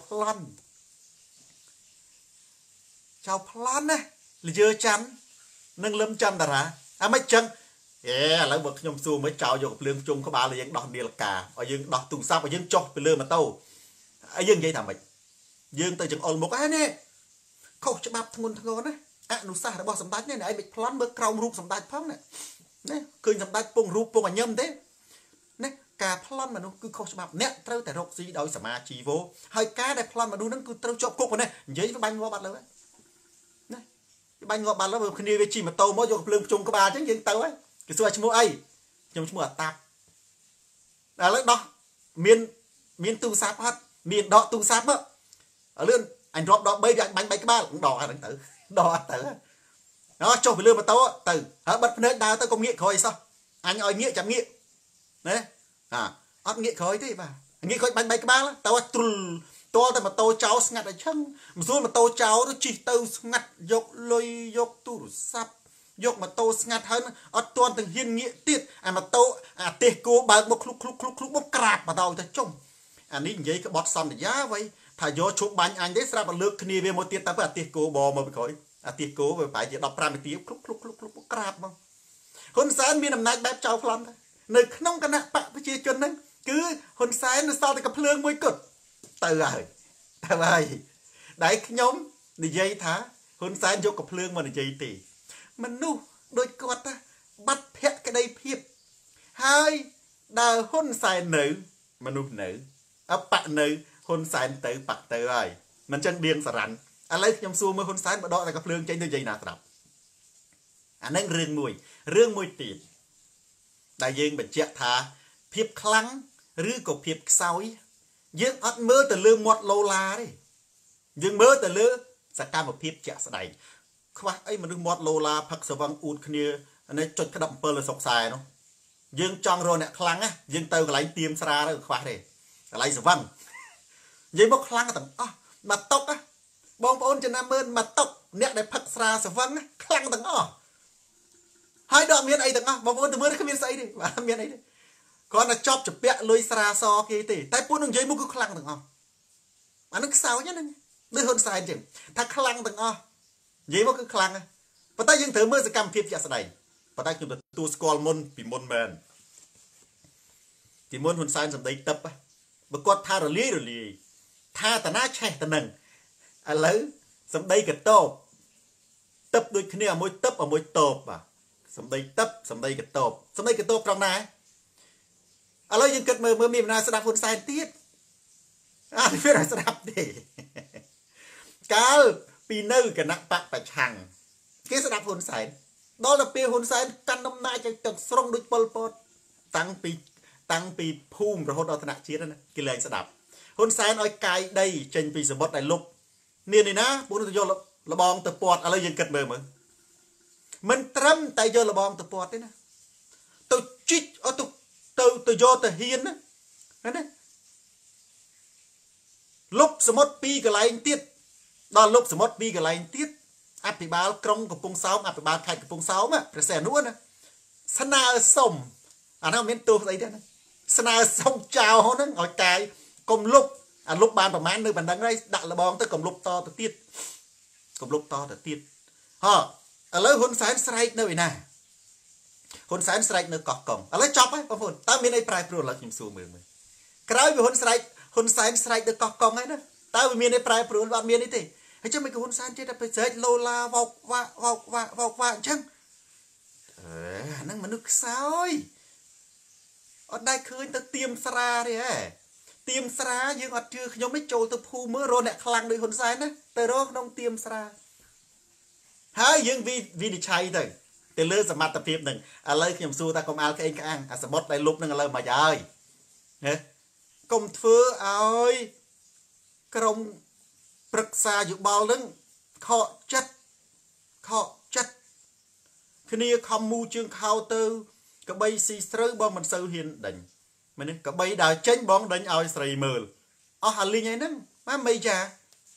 chào plan nè là dưa chắn nâng lâm chăn ra à mấy chân lấy bậc nhom xu mới chào vô lương chung có ba là dân đo đi là cả ở dân đo tùng sao ở dân chọc về lương mà tàu ở dân vậy thằng mày dân từ chừng ồn một cái nè không cho bắp thằng ngon á nụ xa đã bỏ sầm đáy này này bị plan bơ còng rụp sầm đáy phăng nè cười sầm đáy pung rụp pung mà nhâm thế nè cả plan mà nó cứ không cho bắp nè trâuแต่ rọc gì đôi sầm ma chi vô hơi cá đẹp plan mà đu nó cứ trâu chọc cục này giấy nó banh qua bạtเลยnè banh qua bạtแล้วkhi đi về chi mà tàu mới vô lương chung có ba chứ dân tàu ấy cái xưa chúng mua ai chúng mua tạp là lấy đó miền tu sáp hết miền đọ tu sáp á ở lươn anh drop đó bay bánh cái ba cũng đỏ anh tử nó cho phải lươn mà tao từ ở bật nơi đào tao công nghệ khơi sao anh ơi nghĩa chấm nghĩa đấy ớt nghĩa khơi thế mà nghĩa khơi bánh cái ba đó tao to mà tao cháu ngặt ở chân một số mà tao cháu nó chỉ tao ngặt dọc lôi dọc tu sáp dọc mà tao ngặt hơn ớt toàn từng hiên nghĩa tiết mà tao tiệt cô bà một lúc bốc crap mà tao cho trông anh ấy vậy cái bọt xong thì giá vậy thà vô chụp bánh anh đấy sao mà lướt kia về một tiết ta phải tiết cô bò mà bị khỏi tiết cô về phải chỉ đọc ra một tiếng lúc bốc crap mà hôn sáng miền Nam Nam bếp trâu phòn thôi nơi không cái nát bạc với chia chân đấy cứ hôn sáng nó sau thì cặp lương mới cực từ rồi đấy nhóm đi dây thá hôn sáng vô cặp lương mà đi dây tỉ mình nu đôi cọt ta bắt pet cái đây phiệp hai đào hôn sáng nữ mà nu nữ bạn nữ hôn sáng tới bạn tới rồi mình chân điên sả rắn lấy nhóm xua mới hôn sáng mà đó là cặp lương trên đôi dây nào đọc nâng rương mùi tịt đại dương bệnh chạy thà phiệp khăn rư của phiệp sói dương ớt mơ từ lương một lô la đấy dương mơ từ lương sẽ ca một phiệp chạy sẽ đầy khoa ấy mà đừng một lô la phật sở văng ụt kia này chốt cái đậm pơ là sọc xài nó dương trong rồi nè khăn á dương tao cái lấy tiêm ra đó khoa đây lấy sở văng dương bốc khăn cái tầng mà tóc á bong bóng trên nam ơn mà tóc nè để phật ra sở văng á khăn tầng hai đoạn miền ấy tầng bong bóng từ mưa cái miền xây đi và miền ấy đi còn là chop chụp bẹ lôi xa so kia thì tay buôn đường giấy mua cứ khăn tầng mà nó sao nhá nó hơn sai chừng ta khăn tầng giấy mua cứ khăn và tay dương thử mưa sẽ cầm phiệp chạy đây và tay chúng ta tu school môn vì môn mền thì môn hồn sai dần đấy tập á bữa con tha rồi li tha ta ná che ta nâng lấy dần đây cái tốp tập đôi khi nào môi tập ở môi tốp dần đây tập dần đây cái tốp trong này lấy dương cất mơ mìm nào sẽ đạp hồn sai tiết thì biết là sẽ đạp đi cá pi nư cái nặng bạc phải chẳng cái sẽ đạp hồn sai đó là pi hồn sai căn năm nay cho chật song đôi pol pot tăng pi phum rồi hôn đó thằng chia đó nè cái lời sẽ đạp hôn sai nói cài đây trên pi sờ bot đại lục niên này ná bốn tôi vô là bom từ pot lấy dương cất mơ mà mình trâm tay vô là bom từ pot đấy nè tôi chích ở tôi vô từ hiên á đấy lúc sờ mót pi cái lại tiết đó lúc sờ mót pi cái lại tiết áp bị báo trong của pung sáu áp bị báo khai của pung sáu mà phải xẻ nuốt nè sana sông nó miền tu đấy đấy sana sông chào nó ngồi cài cùng lúc lúc banประมาณ nơi bàn đằng đây đặt là bom tới cùng lúc to tới tiết lấy hôn sáng strike nơi này hôn sáng strike nơi cọc cổng lấy chọc ấy bông ta miền đây prai pro là kim su mười cái vì hôn sáng strike nơi cọc cổng ấy đó ta vì miền đây prai pro là miền đấy thì hãy cho mình cái hôn sáng chết là phải chơi lô la vọc chăng năng mà nước sao ấy ở đây khơi ta tiêm sra đi tiêm sra nhưng ở chưa nhóm mấy trôi tôi phu mới rồi nè khăn đôi hôn sáng đó từ đó không tiêm sra hai dương vì đi chạy thôi từ lứa sầm mặt tập phim đừng lấy nhầm xu ta công al cái ăn sầm bót đây lúc nâng lời mà trời công thưa ơi công bực xa dục bao lưng khó chất khi này không mua chương khao tư cái bay xì sơ bom mình sâu hiền đỉnh mình cái bay đào chênh bóng đánh ao sầy mờ hà linh ấy nâng má mây già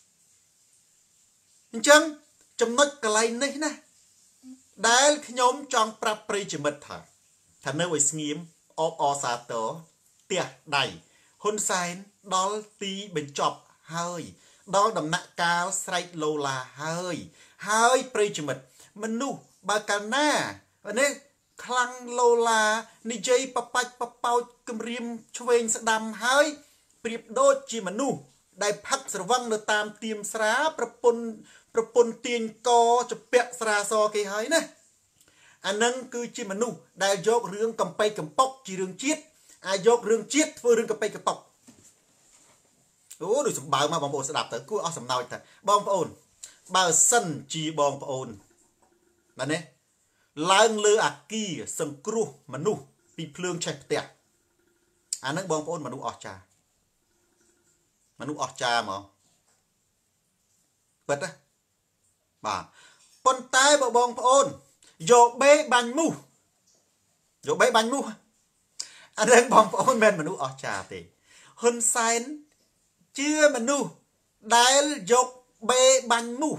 chăng trong nốt cái này này nè đái nhóm trong prap pri chỉ mật thà nơi với nghiêm o sa tớ tia đầy hôn sai đó tí bên chọc hơi đó đầm nặng cao sạch lô là hơi prey cho mình nu bà cả na và nên khăn lô là ni dây papach papao cầm riêng cho mình sẽ đầm hơi priệp đôi chỉ mà nu đại phát sẽ văng được tam tiêm xá propon tiền co cho bẹt xá so cái hơi nè anh nâng cứ chỉ mà nu đại dốc rương cầm bay cầm bóc chỉ rương chiết ai dốc rương chiết vừa rương cầm bay cầm bóc ủa được sầm bào mà bong bồn sẽ đạp tới cứ ở sầm nồi ta bong bồn bào sân chỉ bong bồn mà nè lang lơ à kia sầm cru mà nu bị phượng chạy tẹt anh nâng bong bồn mà nu ọt cha mà bật á bà con tay bộ bong bồn dỗ bê bánh mu anh nâng bong bồn men mà nu ọt cha thì hơn sai chưa mà nu đại dọc bê bánh mu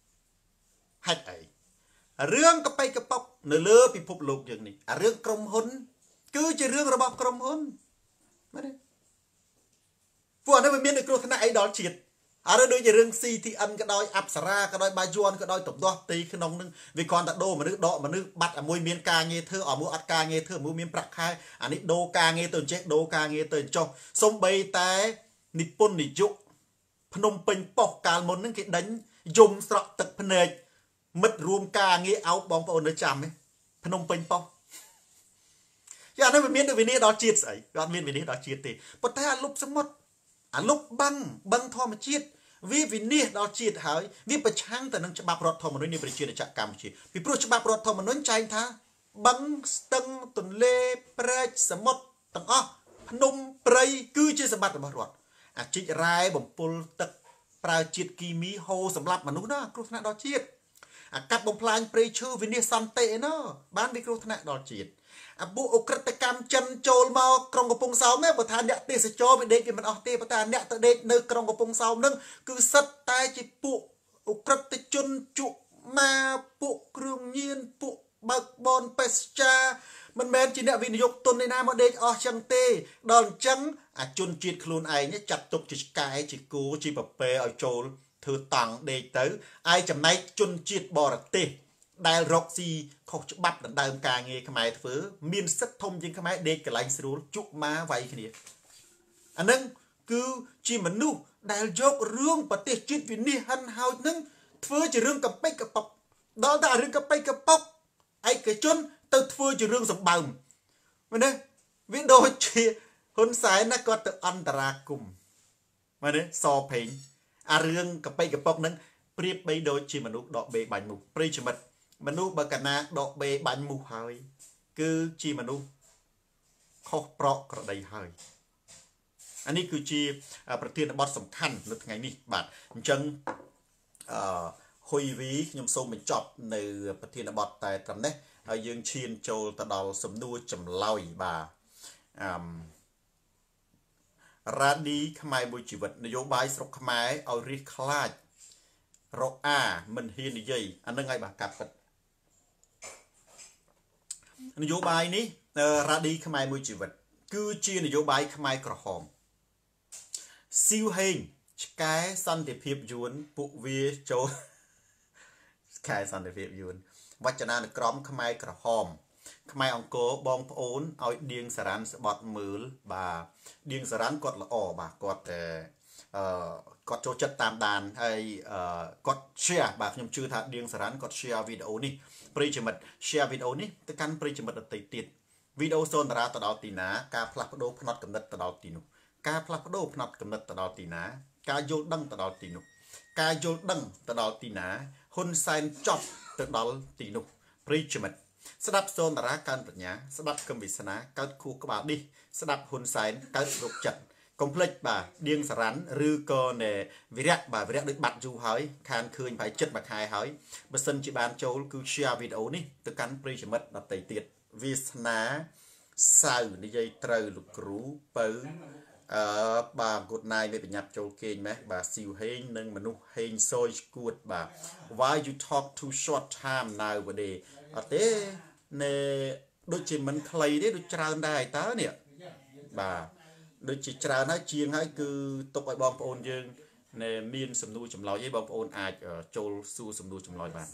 hạch ấy rương cặp bay cặp bọc nửa lơ bị phục lụcอย่างนี้rương crom hôn cứ chỉ rương robot crom hôn mà đấy vừa nó mới miên được cơ thể này đó triệt rồi đôi chỉ rương si thì ăn cái đôi apsara cái đôi bajuan cái đôi tổng đo tí cái nông nưng vì còn đặt đô mà nước đọ mà nước bắt ở môi miên ca nghe thơ ở môi ắt ca nghe thơ môi miên bạc khai anh ấy đô ca nghe từ chết đô ca nghe từ cho sông bay té Nippon nị dục Phnom Penh bọc cà môn nâng cái đánh dùng sọt tật phê nệch mất ruộng ca nghe áo bóng vào nơi chạm ấy Phnom Penh bọc chứ anh ấy miễn được vì nế đó chiết ấy anh miễn vì nế đó chiết thì bất thay lúc sớm mất lúc băng thò mà chiết vì nế đó chiết hỏi vì bà chăng ta nâng cho bạp rọt thò mà nói nế bà chiết để chạy cam chiết vì pro cho bạp rọt thò mà nói chạy thá băng stâng tuần lê prech sớm mất tầng Phnom Penh cứ chơi sớm bạc là bạp rọt chích rai bồng pol tật prao chiết kỳ mí hô sầm lạp mà nút đó kêu thằng đó chiết cắt bồng plan prey chư vì nia san tệ nó bán đi kêu thằng đó chiết bộ okrat cam chân trôi mau trong cái pung sáu mấy bữa thà nẹt tê sẽ cho bị đế thì mình tê bữa thà nẹt tự đế nơi trong cái pung sáu nâng cứ sắt tay chỉ bộ okrat chân trụ ma bộ cường nhiên bộ bạc bon pescha mình men chỉ nẹt vì dục tuần này nam mà đế chẳng tê đòn trắng chôn chiết khuôn ai nhé chặt tục chỉ cái chỉ cố chỉ bập bê ở chỗ thư tặng để tới ai chấm này chôn chiết bò tê đại rọc gì không chụp bắt đàn đại ca nghe cái máy thứ miên sức thông trên cái máy để cái lạnh xíu chụp má vậy cái này anh nâng cứ chỉ mình nu đại dốc rương và tê chiết vì ni hân hào nâng phơi chỉ rương cặp bay cặp bọc đó là rương cặp bay cặp bọc ai cái chôn tao phơi chỉ rương sòng bầm mình đây viễn đôi chia hôn sái nó có tự ăn tà cùng mà đấy so phình rương cặp bay cặp bọc nâng priệp bay đôi chỉ mà nút đọ bê bánh mục pri chỉ mà nút bờ cana đọ bê bánh mục hơi cứ chỉ mà nút khó pro có đầy hơi anh ấy cứ chỉประเทศบอสสำคัญในថ្ងៃនេះបាទអញ្ចឹងហុយវីខ្ញុំសូមបញ្ចប់នៅប្រធានបទតែត្រឹមនេះហើយយើងឈានចូលទៅដល់សំណួរចម្លើយបាទរ៉ាឌីខ្មែរមួយជីវិតនយោបាយស្រុកខ្មែរឲ្យរិះខ្លាចរកមិនហ៊ាននិយាយអានឹងឲ្យបាទកាត់ពិតនយោបាយនេះរ៉ាឌីខ្មែរមួយជីវិតគឺជានយោបាយខ្មែរក្រហមស៊ីវហេងឆ្កែសន្តិភាពយួនពួកវាចូលឆ្កែសន្តិភាពយួនវចនានុក្រមខ្មែរក្រហមខ្មែរអង្គរបងប្អូនឲ្យឌៀងសារ៉ាន់ស្បត់មើលបាទឌៀងសារ៉ាន់គាត់ល្អបាទគាត់គាត់ចូលចិត្តតាមដានហើយគាត់ share បាទខ្ញុំជឿថាឌៀងសារ៉ាន់គាត់ share វីដេអូនេះប្រិយមិត្ត share វីដេអូនេះទៅកាន់ប្រិយមិត្តដទៃទៀតវីដេអូសូនតារាទៅដល់ទីណាការផ្លាស់ប្ដូរផ្នត់កំណត់ទៅដល់ទីនោះការផ្លាស់ប្ដូរផ្នត់កំណត់ទៅដល់ទីណាការយល់ដឹងទៅដល់ទីនោះការយល់ដឹងទៅដល់ទីណាហ៊ុនសែនចប់ទៅដល់ទីនោះប្រិយមិត្តស្ដាប់សូនតារាកើនប្រាជ្ញាស្ដាប់គំវិសនាកើតខួរក្បាលនេះស្ដាប់ហ៊ុនសែនកើតរោគចិត្តកុំភ្លេចបាទឌៀងសារ៉ាន់ឬក៏វិរៈបាទវិរៈដូចបាត់យូរហើយខានឃើញប្រហែលចិត្តមួយខែហើយបើសិនជាបានចូលគឺ share វីដេអូនេះទៅកាន់ប្រិយមិត្តដទៃទៀតវាសនាសៅនិយាយត្រូវលោកគ្រូពៅបាទ good night មេបញ្ញាប់ចូលគេងម៉េះបាទស៊ីវហេងនិងមនុស្សហេងសយឈួតបាទ why you talk too short time nowadays អត់ទេណែដូចជាមិនខ្លីទេដូចច្រើនដែរតើនេះបាទដូចជាច្រើនហើយជាងហើយគឺទុកឲ្យបងប្អូនយើងណែមានសំណួរចម្លើយឯងបងប្អូនអាចចូលសួរសំណួរចម្លើយបាន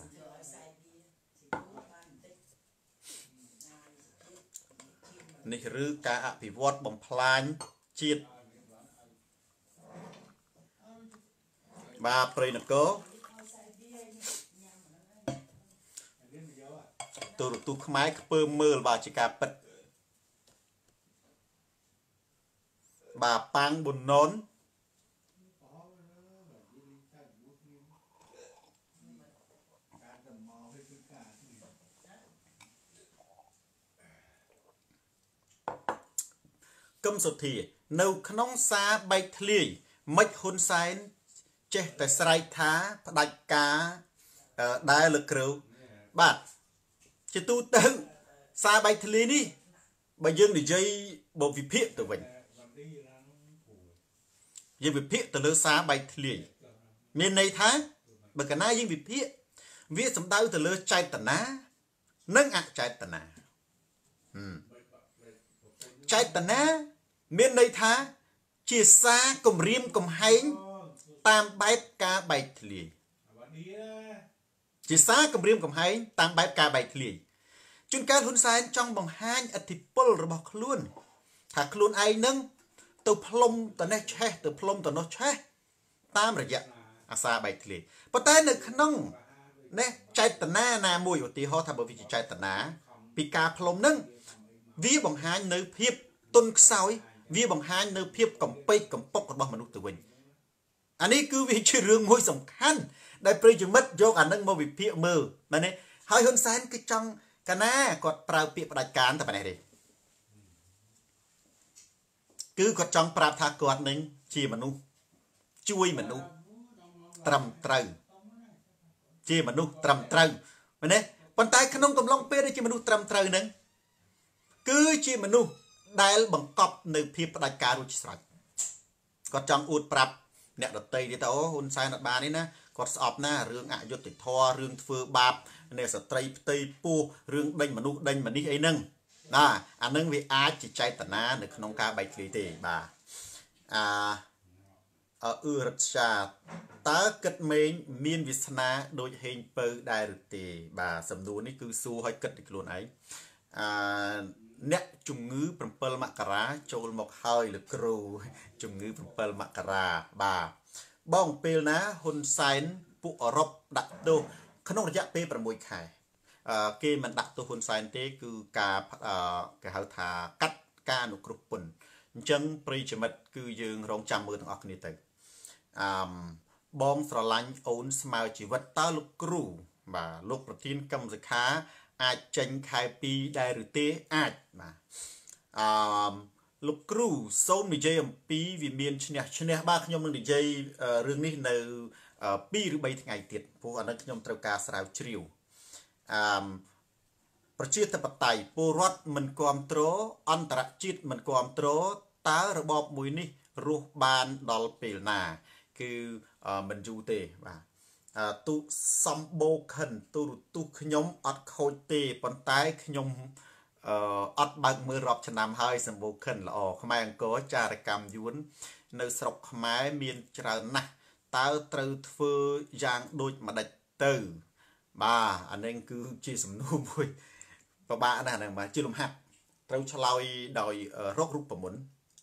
នេះឬការអភិវឌ្ឍបំផ្លាញជាតិបាទព្រៃនគរទូរទស្សន៍ខ្មែរខ្ពើមមើលបាទជាការពិតបាទប៉ាងប៊ុនណនកឹមសុធានៅក្នុងសារបែកធ្លាយមិនហ៊ុនសែនចេះតែស្រែកថាផ្ដាច់ការដែលលើក្រៅបាទជាទូទៅសារបែកធ្លាយនេះបើយើងនិយាយបើវិភាគទៅវិញយើងវិភាគទៅលើសារបែកធ្លាយមានន័យថាបើកាលណាយើងវិភាគវាសំដៅទៅលើចេតនានិងអចេតនាចេតនាមានន័យថាជាសារគំរាមកំហែងតាមបែបការបែកធ្លាយជាសារគំរាមកំហែងតាមបែបការបែកធ្លាយជួនកាលហ៊ុនសែនចង់បង្ហាញឥទ្ធិពលរបស់ខ្លួនថាខ្លួនឯងនឹងទៅផ្លុំតនេះឆេះទៅផ្លុំតនោះឆេះតាមរយៈអាសាបែកធ្លាយប៉ុន្តែនៅក្នុងនេះចេតនាណាមួយឧទាហរណ៍ថាបើវាជាចេតនាពីការផ្លុំនឹងវាបង្ហាញនៅភាពទុនខ្សោយវាបង្ហាញនៅភាពកំពេចកំពុករបស់មនុស្សទៅវិញអានេះគឺវាជារឿងមួយសំខាន់ដែលប្រិយមិត្តយកអានឹងមកវិភាគមើលមែនទេហើយហ៊ុនសែនគឺចង់កាលណាគាត់ប្រើពាក្យផ្ដាច់ការតែប៉ុណ្ណេះទេគឺគាត់ចង់ប្រាប់ថាគាត់នឹងជាមនុស្សជួយមនុស្សត្រឹមត្រូវជាមនុស្សត្រឹមត្រូវមែនទេប៉ុន្តែក្នុងកំឡុងពេលដែលជាមនុស្សត្រឹមត្រូវហ្នឹងគឺជាមនុស្សដែលបង្កប់នៅភាពផ្ដាច់ការរួចស្រេចគាត់ចង់អួតប្រាប់អ្នកដតីទៀតអូហ៊ុនសែនអត់បាននេះណាគាត់ស្អប់ណារឿងអយុត្តិធម៌រឿងធ្វើបាបអ្នកស្ត្រីផ្ទៃពោះរឿងដេញមនុស្សដេញមនេះអីហ្នឹងណាអានឹងវាអាចជាចេតនានៅក្នុងការបែកធ្លាយទេបាទរិទ្ធសាតើគិតមេងមានវាសនាដូចហេងពៅដែរឬទេបាទសំណួរនេះគឺសួរឲ្យគិតពីខ្លួនឯងអ្នកជំងឺ7មករាចូលមកហើយលោកគ្រូជំងឺ7មករាបាទបងពេលណាហ៊ុនសែនពួកអឺរ៉ុបដាក់ទោសក្នុងរយៈពេល6ខែគេមិនដាក់ទោសហ៊ុនសែនទេគឺការគេហៅថាកាត់ការអនុគ្រោះពន្ធអញ្ចឹងប្រិយមិត្តគឺយើងរងចាំមើលទាំងអស់គ្នាទៅបងស្រឡាញ់អូនស្មើជីវិតតើលោកគ្រូបាទលោកប្រធានកម្មសិក្ខាអាចចេញខែ2ដែរឬទេអាចបាទលោកគ្រូសូមនិយាយអំពីវិមានឈ្នះឈ្នះបាទខ្ញុំនឹងនិយាយរឿងនេះនៅ2ឬ3ថ្ងៃទៀតព្រោះអានេះខ្ញុំត្រូវការស្រាវជ្រាវប្រជាធិបតេយ្យពលរដ្ឋមិនគ្រប់គ្រងអន្តរជាតិមិនគ្រប់គ្រងតើរបបមួយនេះរស់បានដល់ពេលណាគឺមិនយូរទេបាទទូសំបូខិនទូរទស្សន៍ខ្ញុំអត់ខូចទេប៉ុន្តែខ្ញុំអត់បើកមើលរាប់ឆ្នាំហើយសម្បូខិនល្អខ្មែរអង្គរចារកម្មយួននៅស្រុកខ្មែរមានច្រើនណាស់តើត្រូវធ្វើយ៉ាងដូចម្ដេចទៅបាទអានេះគឺជាសំណួរមួយពិបាកណាស់ហ្នឹងបាទជាលំហាត់ត្រូវឆ្លើយដោយរករូបមន្ត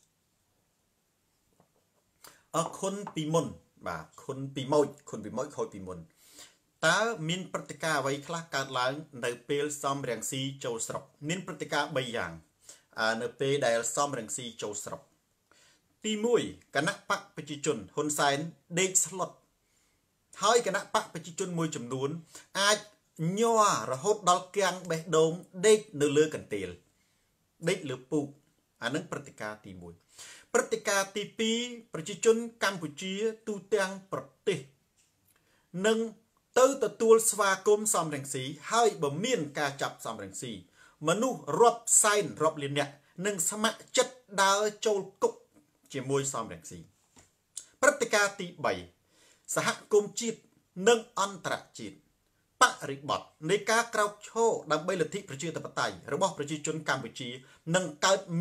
គុណពីមុនបាទគុណពីម៉ូចខូចពីមុនតើមានព្រឹត្តិការណ៍អ្វីខ្លះកើតឡើងនៅពេលសំរងស៊ីចូលស្រុកមានព្រឹត្តិការណ៍3យ៉ាងនៅពេលដែលសំរងស៊ីចូលស្រុកទី1គណៈបកប្រជាជនហ៊ុនសែនដេកស្លុតហើយគណៈបកប្រជាជនមួយចំនួនអាចញ័ររហូតដល់គាំងបេះដូងដេកនៅលើកន្ទេលដេកលើពូកអានឹងព្រឹត្តិការណ៍ទី1ព្រឹត្តិការណ៍ទី2ប្រជាជនកម្ពុជាទូទាំងប្រទេសនឹងទៅទទួលស្វាគមន៍សំរងស៊ីហើយបើមានការចាប់សំរងស៊ីមនុស្សរាប់សែនរាប់លានអ្នកនឹងស្ម័គ្រចិត្តដើរចូលគុកជាមួយសំរងស៊ីព្រឹត្តិការណ៍ទី3សហគមន៍ជាតិនិងអន្តរជាតិបរិបត្តិនៃការក្រោកឈរដើម្បីលទ្ធិប្រជាធិបតេយ្យរបស់ប្រជាជនកម្ពុជានឹងកើតមាន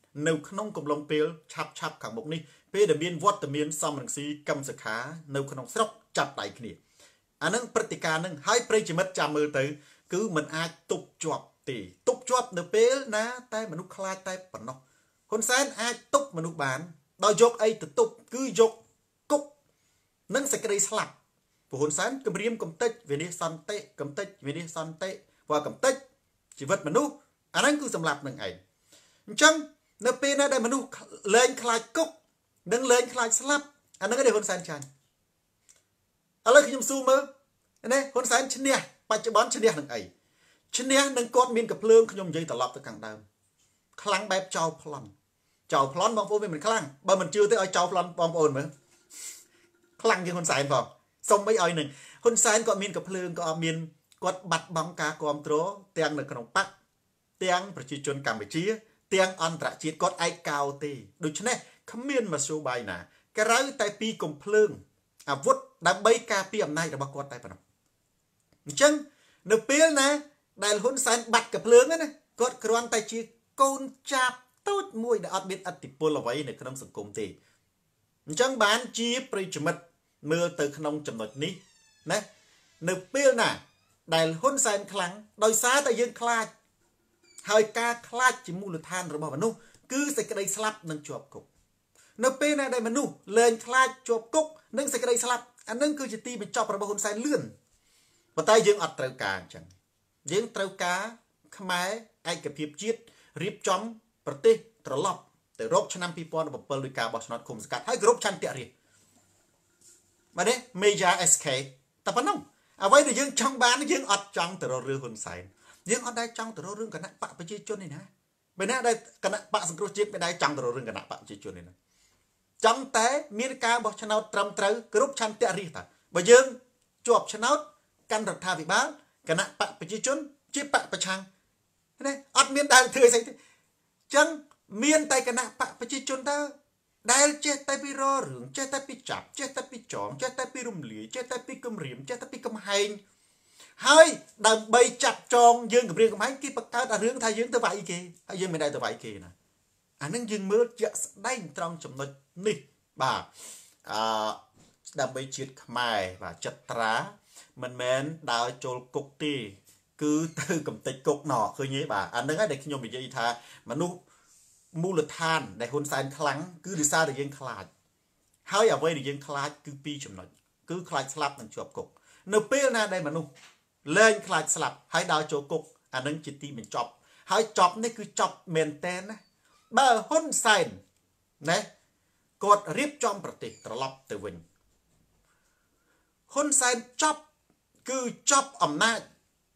នៅក្នុងកំឡុងពេលឆាប់ខាងមុខនេះពេលដែលមានវត្តមានសំរងស៊ីកម្មសខានៅក្នុងស្រុកចាប់ដៃគ្នាអានឹងព្រឹត្តិការណ៍នឹងហើយប្រិយមិត្តចាំមើលទៅគឺมันអាចទប់ជាប់ទេទប់ជាប់នៅពេលណាតែមនុស្សខ្លាចតែប៉ុណ្ណោះហ៊ុនសែនអាចទប់មនុស្សបានដោយយកអីទៅទប់គឺយកគុកនិងសេចក្តីស្លាប់ព្រោះហ៊ុនសែនគម្រាមកំទេចវិនិច្ឆ័យសន្តិកំទេចវិនិច្ឆ័យសន្តិព្រោះកំទេចជីវិតមនុស្សអាហ្នឹងគឺសម្លាប់នឹងឯងអញ្ចឹងនៅពេលណាដែលមនុស្សលែងខ្លាចគុកនិងលែងខ្លាចស្លាប់អាហ្នឹងគេហ៊ុនសែនចាញ់ឥឡូវខ្ញុំស៊ូមើលណាហ៊ុនសែនឈ្នះបច្ចុប្បន្នឈ្នះនឹងអីឈ្នះនឹងគាត់មានកភ្លើងខ្ញុំនិយាយត្រឡប់ទៅខាងដើមខ្លាំងបែបចោលប្លន់បងប្អូនវាមិនខ្លាំងបើមិនជឿទេឲ្យចោលប្លន់បងប្អូនមើលខ្លាំងជាងហ៊ុនសែនផងសុំអីឲ្យនឹងហ៊ុនសែនគាត់មានកភ្លើងក៏អត់មានគាត់បាត់បង់ការគ្រប់គ្រងទាំងនៅក្នុងបកទាំងប្រជាជនកម្ពុជាទាំងអន្តរជាតិគាត់ឯកោទេដូច្នេះគ្មានមធ្យោបាយណាក្រៅតែពីកំភ្លើងអាវុធដើម្បីការពារអំណាចរបស់គាត់តែប៉ុណ្ណោះអញ្ចឹងនៅពេលណាដែលហ៊ុនសែនបាត់កំភ្លើងណាគាត់គ្រាន់តែជាកូនចាបតូចមួយដែលអត់មានឥទ្ធិពលអ្វីនៅក្នុងសង្គមទេអញ្ចឹងបានជាប្រិយមិត្តមើលទៅក្នុងចំណុចនេះណានៅពេលណាដែលហ៊ុនសែនខ្លាំងដោយសារតែយើងខ្លាចហើយការខ្លាចជាមូលដ្ឋានរបស់មនុស្សគឺសេចក្តីស្លាប់នឹងជាប់គុកនៅពេលណាដែលមនុស្សលែងខ្លាចជាប់គុកនិងសេចក្តីស្លាប់អានឹងគឺជាទីបញ្ចប់របស់ហ៊ុនសែនលឿនប៉ុន្តែយើងអត់ត្រូវការអញ្ចឹងយើងត្រូវការខ្មែរឯកភាពជាតិរៀបចំប្រទេសត្រឡប់ទៅរកឆ្នាំ2017ដោយការបោះឆ្នោតឃុំសង្កាត់ហើយគ្រប់ឆន្ទៈរាស្ត្របាទនេះមេយ៉ា SK តែប៉ុណ្ណឹងអ្វីដែលយើងចង់បានយើងអត់ចង់ទៅរករឿងហ៊ុនសែនយើងអត់ដែរចង់ទៅរករឿងគណៈបកប្រជាជននេះណាបើណាដែលគណៈបកសង្គ្រោះជាតិមិនដែរចង់ទៅរករឿងគណៈបកប្រជាជននេះណាចង់តែមានការបោះឆ្នោតត្រឹមត្រូវគ្រប់ឆន្ទៈរាស្ត្រតាបើយើងជាប់ឆ្នោតកាន់រដ្ឋាភិបាលគណៈបកប្រជាជនជាបកប្រឆាំងណាអត់មានដែលធ្វើអីទេចឹងមានតែគណៈបកប្រជាជនតើដែលចេះតែពីររឿងចេះតែពីចាប់ចេះតែពីចងចេះតែពីរំលាយចេះតែពីគម្រាមចេះតែពីកំហែងហើយដើម្បីចាប់ចងយើងគម្រាមកំហែងគេបង្កើតអារឿងថាយើងទៅវាយគេហើយយើងមិនដែលទៅវាយគេណាអានឹងយើងមើលជាក់ស្ដែងត្រង់ចំណុចនេះបាទដើម្បីជាតិខ្មែរបាទចិត្តត្រាមិនមែនដើរចូលគុកទេគឺទៅកំទេចគុកណោឃើញទេបាទអានឹងហើយដែលខ្ញុំនិយាយថាមនុស្សមូលដ្ឋានដែលហ៊ុនសែនខ្លាំងគឺដោយសារតែយើងខ្លាចហើយអ្វីដែលយើងខ្លាចគឺពីរចំណុចគឺខ្លាចស្លាប់និងជាប់គុកនៅពេលណាដែលមនុស្សលែងខ្លាចស្លាប់ហើយដើរចូលគុកអានឹងជាទីបញ្ចប់ហើយចប់នេះគឺចប់មែនតែនណាបើហ៊ុនសែនណាគាត់រៀបចំប្រទេសត្រឡប់ទៅវិញហ៊ុនសែនចប់គឺចប់អំណាច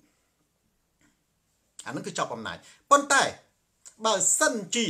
អានឹងគឺចប់អំណាចប៉ុន្តែបើសិនជា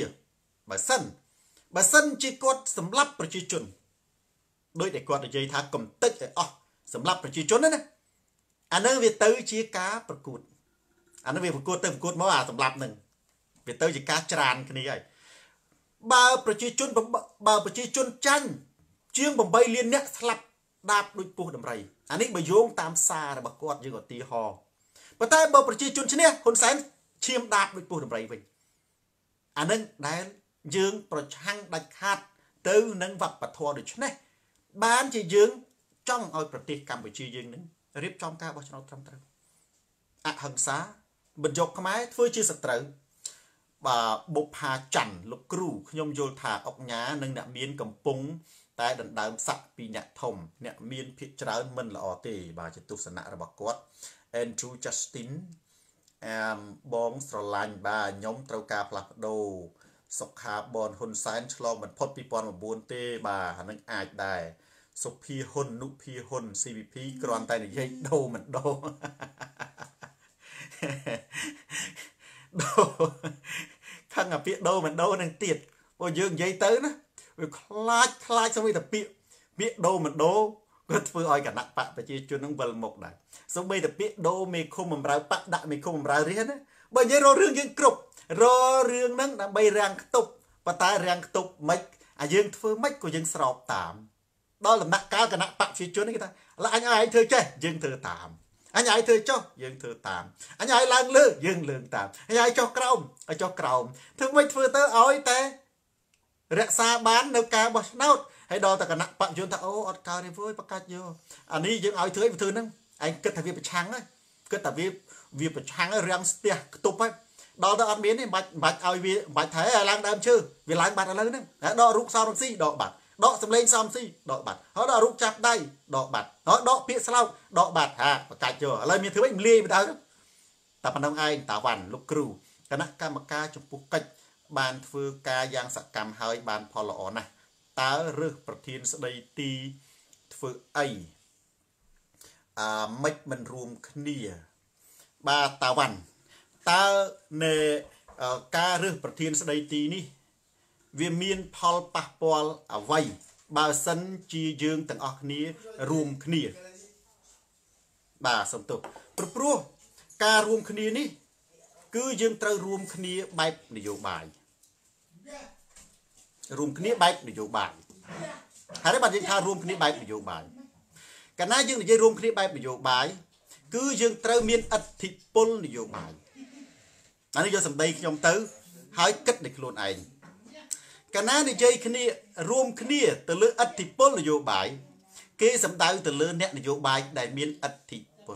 គាត់សម្លាប់ប្រជាជនដោយតែគាត់និយាយថាកំទេចឲ្យអស់សម្លាប់ប្រជាជនណាអានឹងវាទៅជាការប្រកួតអានឹងវាប្រកួតទៅប្រកួតមកអាសម្លាប់នឹងវាទៅជាការច្រានគ្នាហើយបើប្រជាជនចាញ់ជាង8លានអ្នកស្លាប់ដាបដូចពោះដំរីអានេះបើយោងតាមសាររបស់គាត់យើងឧទាហរណ៍ប៉ុន្តែបើប្រជាជនឈ្នះហ៊ុនសែនឈាមដាបដូចពោះដំរីវិញអានឹងដែលយើងប្រឆាំងដាច់ខាតទៅនឹងវប្បធម៌ដូច្នេះបានជាយើងចង់ឲ្យប្រទេសកម្ពុជាយើងនឹងរៀបចំការបោះឆ្នោតត្រឹមត្រូវអហិង្សាបញ្យកខ្មែរធ្វើជាសត្រូវបាទបុប្ផាច័ន្ទលោកគ្រូខ្ញុំយល់ថាអុកញ៉ានិងអ្នកមានកំពុងតែដណ្ដើមស័ក្តិពីអ្នកធំអ្នកមានភាគច្រើនមិនល្អទេបាទជាទស្សនៈរបស់គាត់ Andrew Justin បងស្រឡាញ់បាទខ្ញុំត្រូវការផ្លាស់ប្ដូរសុខាបនហ៊ុនសែនឆ្លងមិនផុត2009ទេបាទអានឹងអាចដែរសុភាហ៊ុននុភាហ៊ុន CVP គ្រាន់តែនិយាយដូរមិនដូរខឹងអាពាក្យដូរមិនដូរនឹងទៀតព្រោះយើងនិយាយទៅណាវាខ្លាចសូម្បីតែពាក្យដូរមិនដូរគាត់ធ្វើឲ្យគណៈបកប្រជាជននឹងវិលមុខដែរសូម្បីតែពាក្យដូរមេឃុំបំរើបកដាក់មេឃុំបំរើរាជណាបើនិយាយរករឿងយើងគ្រប់រករឿងហ្នឹងដើម្បីរាំងខ្ទប់ប៉ុន្តែរាំងខ្ទប់មិនអាយើងធ្វើមិនក៏យើងស្រោបតាមដល់ដំណាក់កាលគណៈបកប្រជាជននេះគេថាឡើយអញឲ្យធ្វើចេះយើងធ្វើតាម anh ấy thưa cho dương thưa tạm anh ấy lang lư dương lương tạm anh ấy cho crom thưa mấy thưa tớ ơi té rẽ xa bán nếu ca bớt nốt hay đo ta cả nặng bạn chúng ta ô ọt cao đi với bác vô anh ấy dương ơi thưa nâng anh kết thằng việc trắng ấy kết thằng việc trắng ấy răng tia tục ấy đo ta ăn miếng này bạch ơi bạch thấy lang đam chưa vì lang bạch là lớn đấy đo rút sao si đọ bạch đọ xâm lên xong si đọ bạch họ đọ rút chặt đây đọ bạch họ đọ phía sau đọ bạch ha và cài chưa lời miền thứ mình lia với tao ta phần đông ai ta văn lúc cừu cái nát ca ca trong phục cách bàn phư ca giang sạc cầm hơi bàn phò lọ này ta rướcประเทศสดตีធ្វើអីមិនមិនរួមគ្នាបាទតាវ៉ាន់តើនៅការរើសប្រធានស្ដីទីនេះវាមានផលប៉ះពាល់អ្វីបើសិនជាយើងទាំងអស់គ្នារួមគ្នាបាទសំទោសព្រោះការរួមគ្នានេះគឺយើងត្រូវរួមគ្នាបែបនយោបាយរួមគ្នាបែបនយោបាយហើយបាទយើងថារួមគ្នាបែបនយោបាយកាលណាយើងនិយាយរួមគ្នាបែបនយោបាយគឺយើងត្រូវមានឥទ្ធិពលនយោបាយអានេះយកសម្ដីខ្ញុំទៅហើយគិតដោយខ្លួនឯងកាលណានិយាយគ្នារួមគ្នាទៅលើឥទ្ធិពលនយោបាយគេសម្ដៅទៅលើអ្នកនយោបាយដែលមានឥទ្ធិពល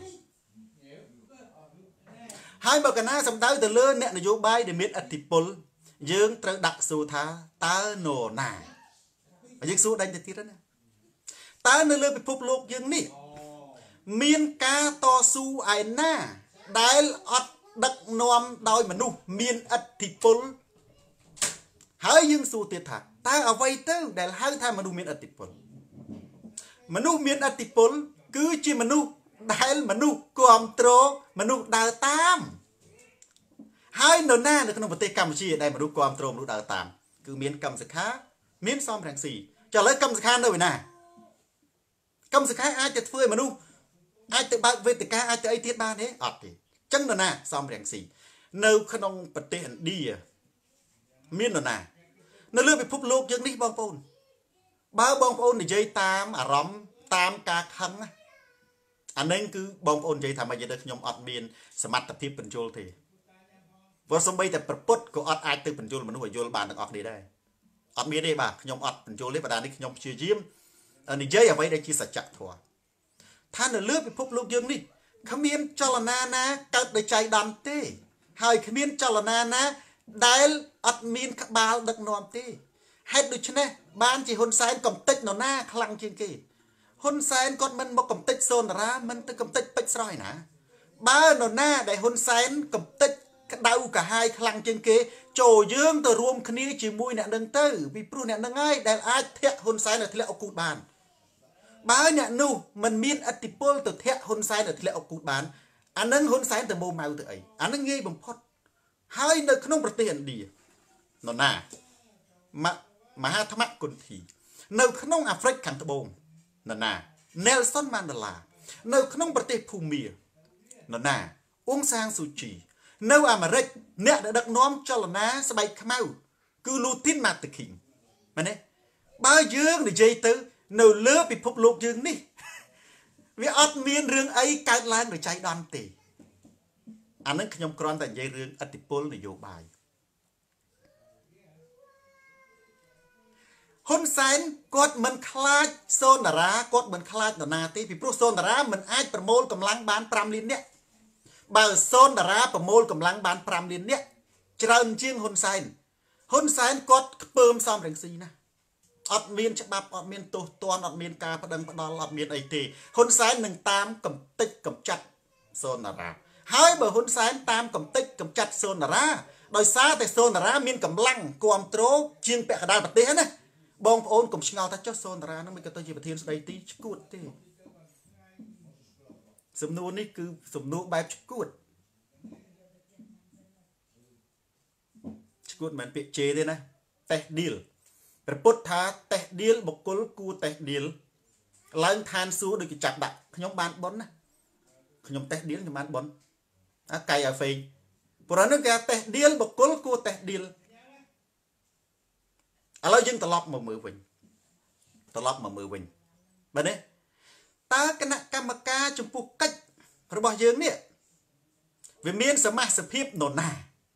ហើយបើកាលណាសម្ដៅទៅលើអ្នកនយោបាយដែលមានឥទ្ធិពលយើងត្រូវដាក់សួរថាតើនរណាយើងសួរដេញទៅទៀតណាតើនៅលើពិភពលោកយើងនេះមានការតស៊ូឯណាដែលអត់ដឹកនាំដោយមនុស្សមានឥទ្ធិពលហើយយើងសួរទៀតថាតើអ្វីទៅដែលហៅថាមនុស្សមានឥទ្ធិពលមនុស្សមានឥទ្ធិពលគឺជាមនុស្សដែលមនុស្សគ្រប់គ្រងមនុស្សដើរតាមហើយនរណានៅក្នុងប្រទេសកម្ពុជាដែលមនុស្សគ្រប់គ្រងមនុស្សដើរតាមគឺមានកម្មសខាមានសំរងស៊ីចុះឥឡូវកម្មសខានៅឯណាកម្មសខាអាចទៅធ្វើឲ្យមនុស្សអាចទៅបើកវេទិកាអាចទៅអីទៀតបានទេអត់ទេចឹងនរណាសំរងស៊ីនៅក្នុងប្រទេសឥណ្ឌាមាននរណានៅលើពិភពលោកយើងនេះបងប្អូនបើបងប្អូននិយាយតាមអារម្មណ៍តាមការខឹងអានឹងគឺបងប្អូននិយាយថាមិនយល់ខ្ញុំអត់មានសមត្ថភាពបញ្យល់ទេព្រោះសំបីតែប្រពុតក៏អត់អាចទៅបញ្យល់មនុស្សឲ្យយល់បានទាំងអស់គ្នាដែរអត់មានទេបាទខ្ញុំអត់បញ្យល់ទេបណ្ដានេះខ្ញុំព្យាយាមនិយាយអ្វីដែលជាសច្ចធម៌ថានៅលើពិភពលោកយើងនេះគ្មានចលនាណាកើតដោយចៃដន្យទេហើយគ្មានចលនាណាដែលអត់មានក្បាលដឹកនាំទេហេតុដូច្នេះបានជាហ៊ុនសែនកំតិចនរណាខ្លាំងជាងគេហ៊ុនសែនគាត់មិនមកកំតិចសូនតារាមិនទៅកំតិចពេជ្រស្រស់ឯណាបើនរណាដែលហ៊ុនសែនកំតិចក្តៅកាហាយខ្លាំងជាងគេចូលយើងទៅរួមគ្នាជាមួយអ្នកនឹងទៅពីព្រោះអ្នកនឹងហើយដែលអាចធាក់ហ៊ុនសែនឲ្យធ្លាក់អុកគូតបានបើអ្នកនោះមិនមានឥទ្ធិពលទៅធាក់ហ៊ុនសែនឲ្យធ្លាក់អុកគូតបានអានឹងហ៊ុនសែនទៅម៉ូម៉ៅទៅអីអានឹងងាយបំផុតហើយនៅក្នុងប្រទេសឥណ្ឌានរណាមហាថ្មគុន្ធីនៅក្នុងអាហ្វ្រិកខាងត្បូងនរណា Nelson Mandela នៅក្នុងប្រទេសភូមានរណាអ៊ុងសាងស៊ូជីនៅអាមេរិកអ្នកដែលដឹកនាំចលនាស្បែកខ្មៅគឺ Lutin Martin មែនទេបើយើងនិយាយទៅនៅលើពិភពលោកយើងនេះវាអត់មានរឿងអីកើតឡើងដោយចៃដន្យទេអានឹងខ្ញុំគ្រាន់តែនិយាយរឿងឥទ្ធិពលនយោបាយហ៊ុនសែនគាត់មិនខ្លាចសូនតារាគាត់មិនខ្លាចនរណាទេពីព្រោះសូនតារាមិនអាចប្រមូលកម្លាំងបាន5លាននាក់បើសូនតារាប្រមូលកម្លាំងបាន5លាននាក់ច្រើនជាងហ៊ុនសែនគាត់ខ្ពើមសំរងស៊ីណាអត់មានច្បាប់អត់មានទោសទណ្ឌអត់មានការប្តឹងផ្តល់អត់មានអីទេហ៊ុនសែននឹងតាមកំទេចកំចាត់សូនតារាហើយបើហ៊ុនសែនតាមកំទេចកំចាត់សូនតារាដោយសារតែសូនតារាមានកម្លាំងគ្រប់គ្រងជាងពាក់កណ្ដាលប្រទេសណាបងប្អូនកុំឆ្ងល់ថាចុះសូនតារានឹងមិនក៏ទៅជាប្រធានស្ដីទីឈួតទេសំណួរនេះគឺសំណួរបែបឈួតមិនពាក្យជេរទេណាតេះឌីលព្រះពុទ្ធថាតេះឌីលបុគ្គលគួរតេះឌីលឡើងឋានសួគ៌ដូចគេចាប់ដាក់ខ្ញុំបានប៉ុនណាខ្ញុំតេះឌីលខ្ញុំបានប៉ុនកាយឲ្យហ្វេងព្រោះនោះគេតេះឌីលបុគ្គលគួរតេះឌីលឥឡូវយើងត្រឡប់មកមើលវិញបាទនេះតើគណៈកម្មការចំពោះកិច្ចរបស់យើងនេះវាមានសមាសភាពនរណា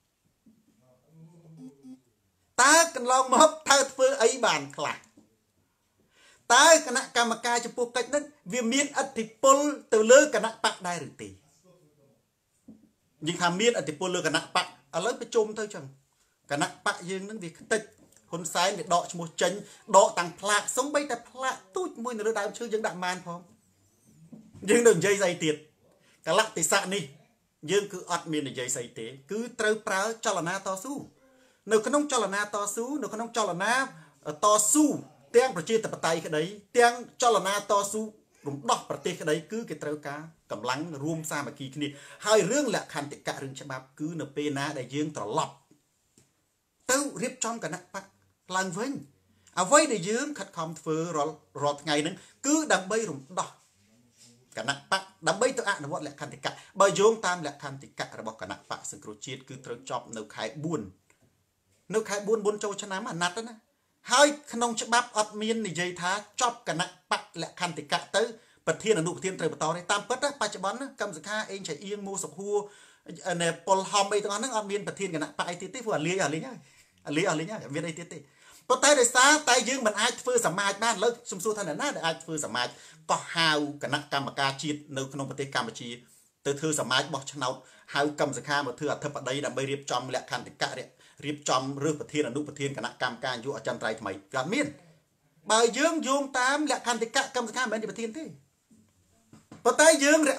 តើកន្លងមកតើធ្វើអីបានខ្លះតើគណៈកម្មការចំពោះកិច្ចនេះវាមានឥទ្ធិពលទៅលើគណៈបកដែរឬទេយើងថាមានឥទ្ធិពលលើគណៈបកឥឡូវប្រជុំទៅចឹងគណៈបកយើងនឹងវាខ្ទេចហ៊ុនសែនវាដកឈ្មោះចេញដកតាំងផ្លាកសំបីតែផ្លាកទូចមួយនៅលើដើមឈើយើងដាក់ម៉ានផងយើងនឹងនិយាយស្អីទៀតកលៈទេសៈនេះយើងគឺអត់មាននិយាយស្អីទេគឺត្រូវប្រើចលនាតស៊ូនៅក្នុងចលនាតស៊ូនៅក្នុងចលនាតស៊ូទាំងប្រជាធិបតេយ្យក្តីទាំងចលនាតស៊ូរំដោះប្រទេសក្តីគឺគេត្រូវការកម្លាំងរួមសាមគ្គីគ្នាហើយរឿងលក្ខន្តិកៈរឿងច្បាប់គឺនៅពេលណាដែលយើងត្រឡប់ទៅរៀបចំគណៈបកឡើងវិញអ្វីដែលយើងខិតខំធ្វើរាល់ថ្ងៃហ្នឹងគឺដើម្បីរំដោះគណៈបកដើម្បីទៅអនុវត្តលក្ខន្តិកៈបើយោងតាមលក្ខន្តិកៈរបស់គណៈបកសង្គ្រោះជាតិគឺត្រូវចប់នៅខែ4នៅខែ4មុនចូលឆ្នាំអាណត្តិណាហើយក្នុងច្បាប់អត់មាននិយាយថាចប់គណៈបកលក្ខន្តិកៈទៅប្រធានអនុប្រធានត្រូវបន្តទេតាមពិតបច្ចុប្បន្នកម្មសខាអេងឆៃអៀងមូសុខួរប៉ុលហំអីទាំងអស់ហ្នឹងអត់មានប្រធានគណៈបកអីទៀតទេព្រោះអាលីហើយមានអីទៀតទេប៉ុន្តែដោយសារតែយើងមិនអាចធ្វើសមាជបានលើខ្ញុំសួរថាអ្នកណាដែលអាចធ្វើសមាជក៏ហៅគណៈកម្មការជាតិនៅក្នុងប្រទេសកម្ពុជាទៅធ្វើសមាជបោះឆ្នោតហៅកម្មសខាមកធ្វើអធិបតីដើម្បីរៀបចំលក្ខន្តិកៈរៀបចំរើសប្រធានអនុប្រធានគណៈកម្មការយុវអចិន្ត្រៃយ៍ថ្មីក៏អត់មានបើយើងយោងតាមលក្ខន្តិកៈកម្មសខាមិនមែនជាប្រធានទេប៉ុន្តែយើងរ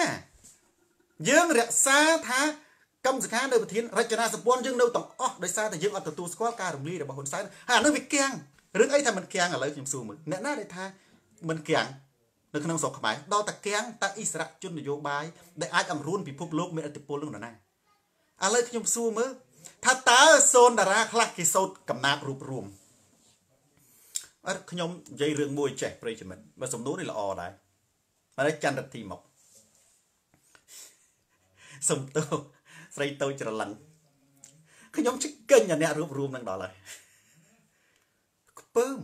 ក្សាថាកម្មសខានៅប្រធានរចនាសម្ព័ន្ធយើងនៅទាំងអស់ដោយសារតែយើងអត់ទទួលស្គាល់ការរំលាយរបស់ហ៊ុនសែនហើយអានោះវាគាំងរឿងអីថាមិនគាំងឥឡូវខ្ញុំសួរមើលអ្នកណាដែលថាមិនគាំងនៅក្នុងស្រុកខ្មែរដល់តែគាំងតែអិសរាជជននយោបាយដែលអាចអង្រួនពិភពលោកមានឥទ្ធិពលនឹងនរណាឥឡូវខ្ញុំសួរមើលថាតើសូនតារាខ្លះគេសោតកំណាព្យរូបរួមអត់ខ្ញុំនិយាយរឿងមួយចេះប្រិយមិត្តបើសំណួរនេះល្អដែរហើយចន្ទរទីមកសំទោស្រីតូចច្រឡឹងខ្ញុំជិះកិញអាអ្នករូបរួមនឹងដល់ហើយខ្ពើម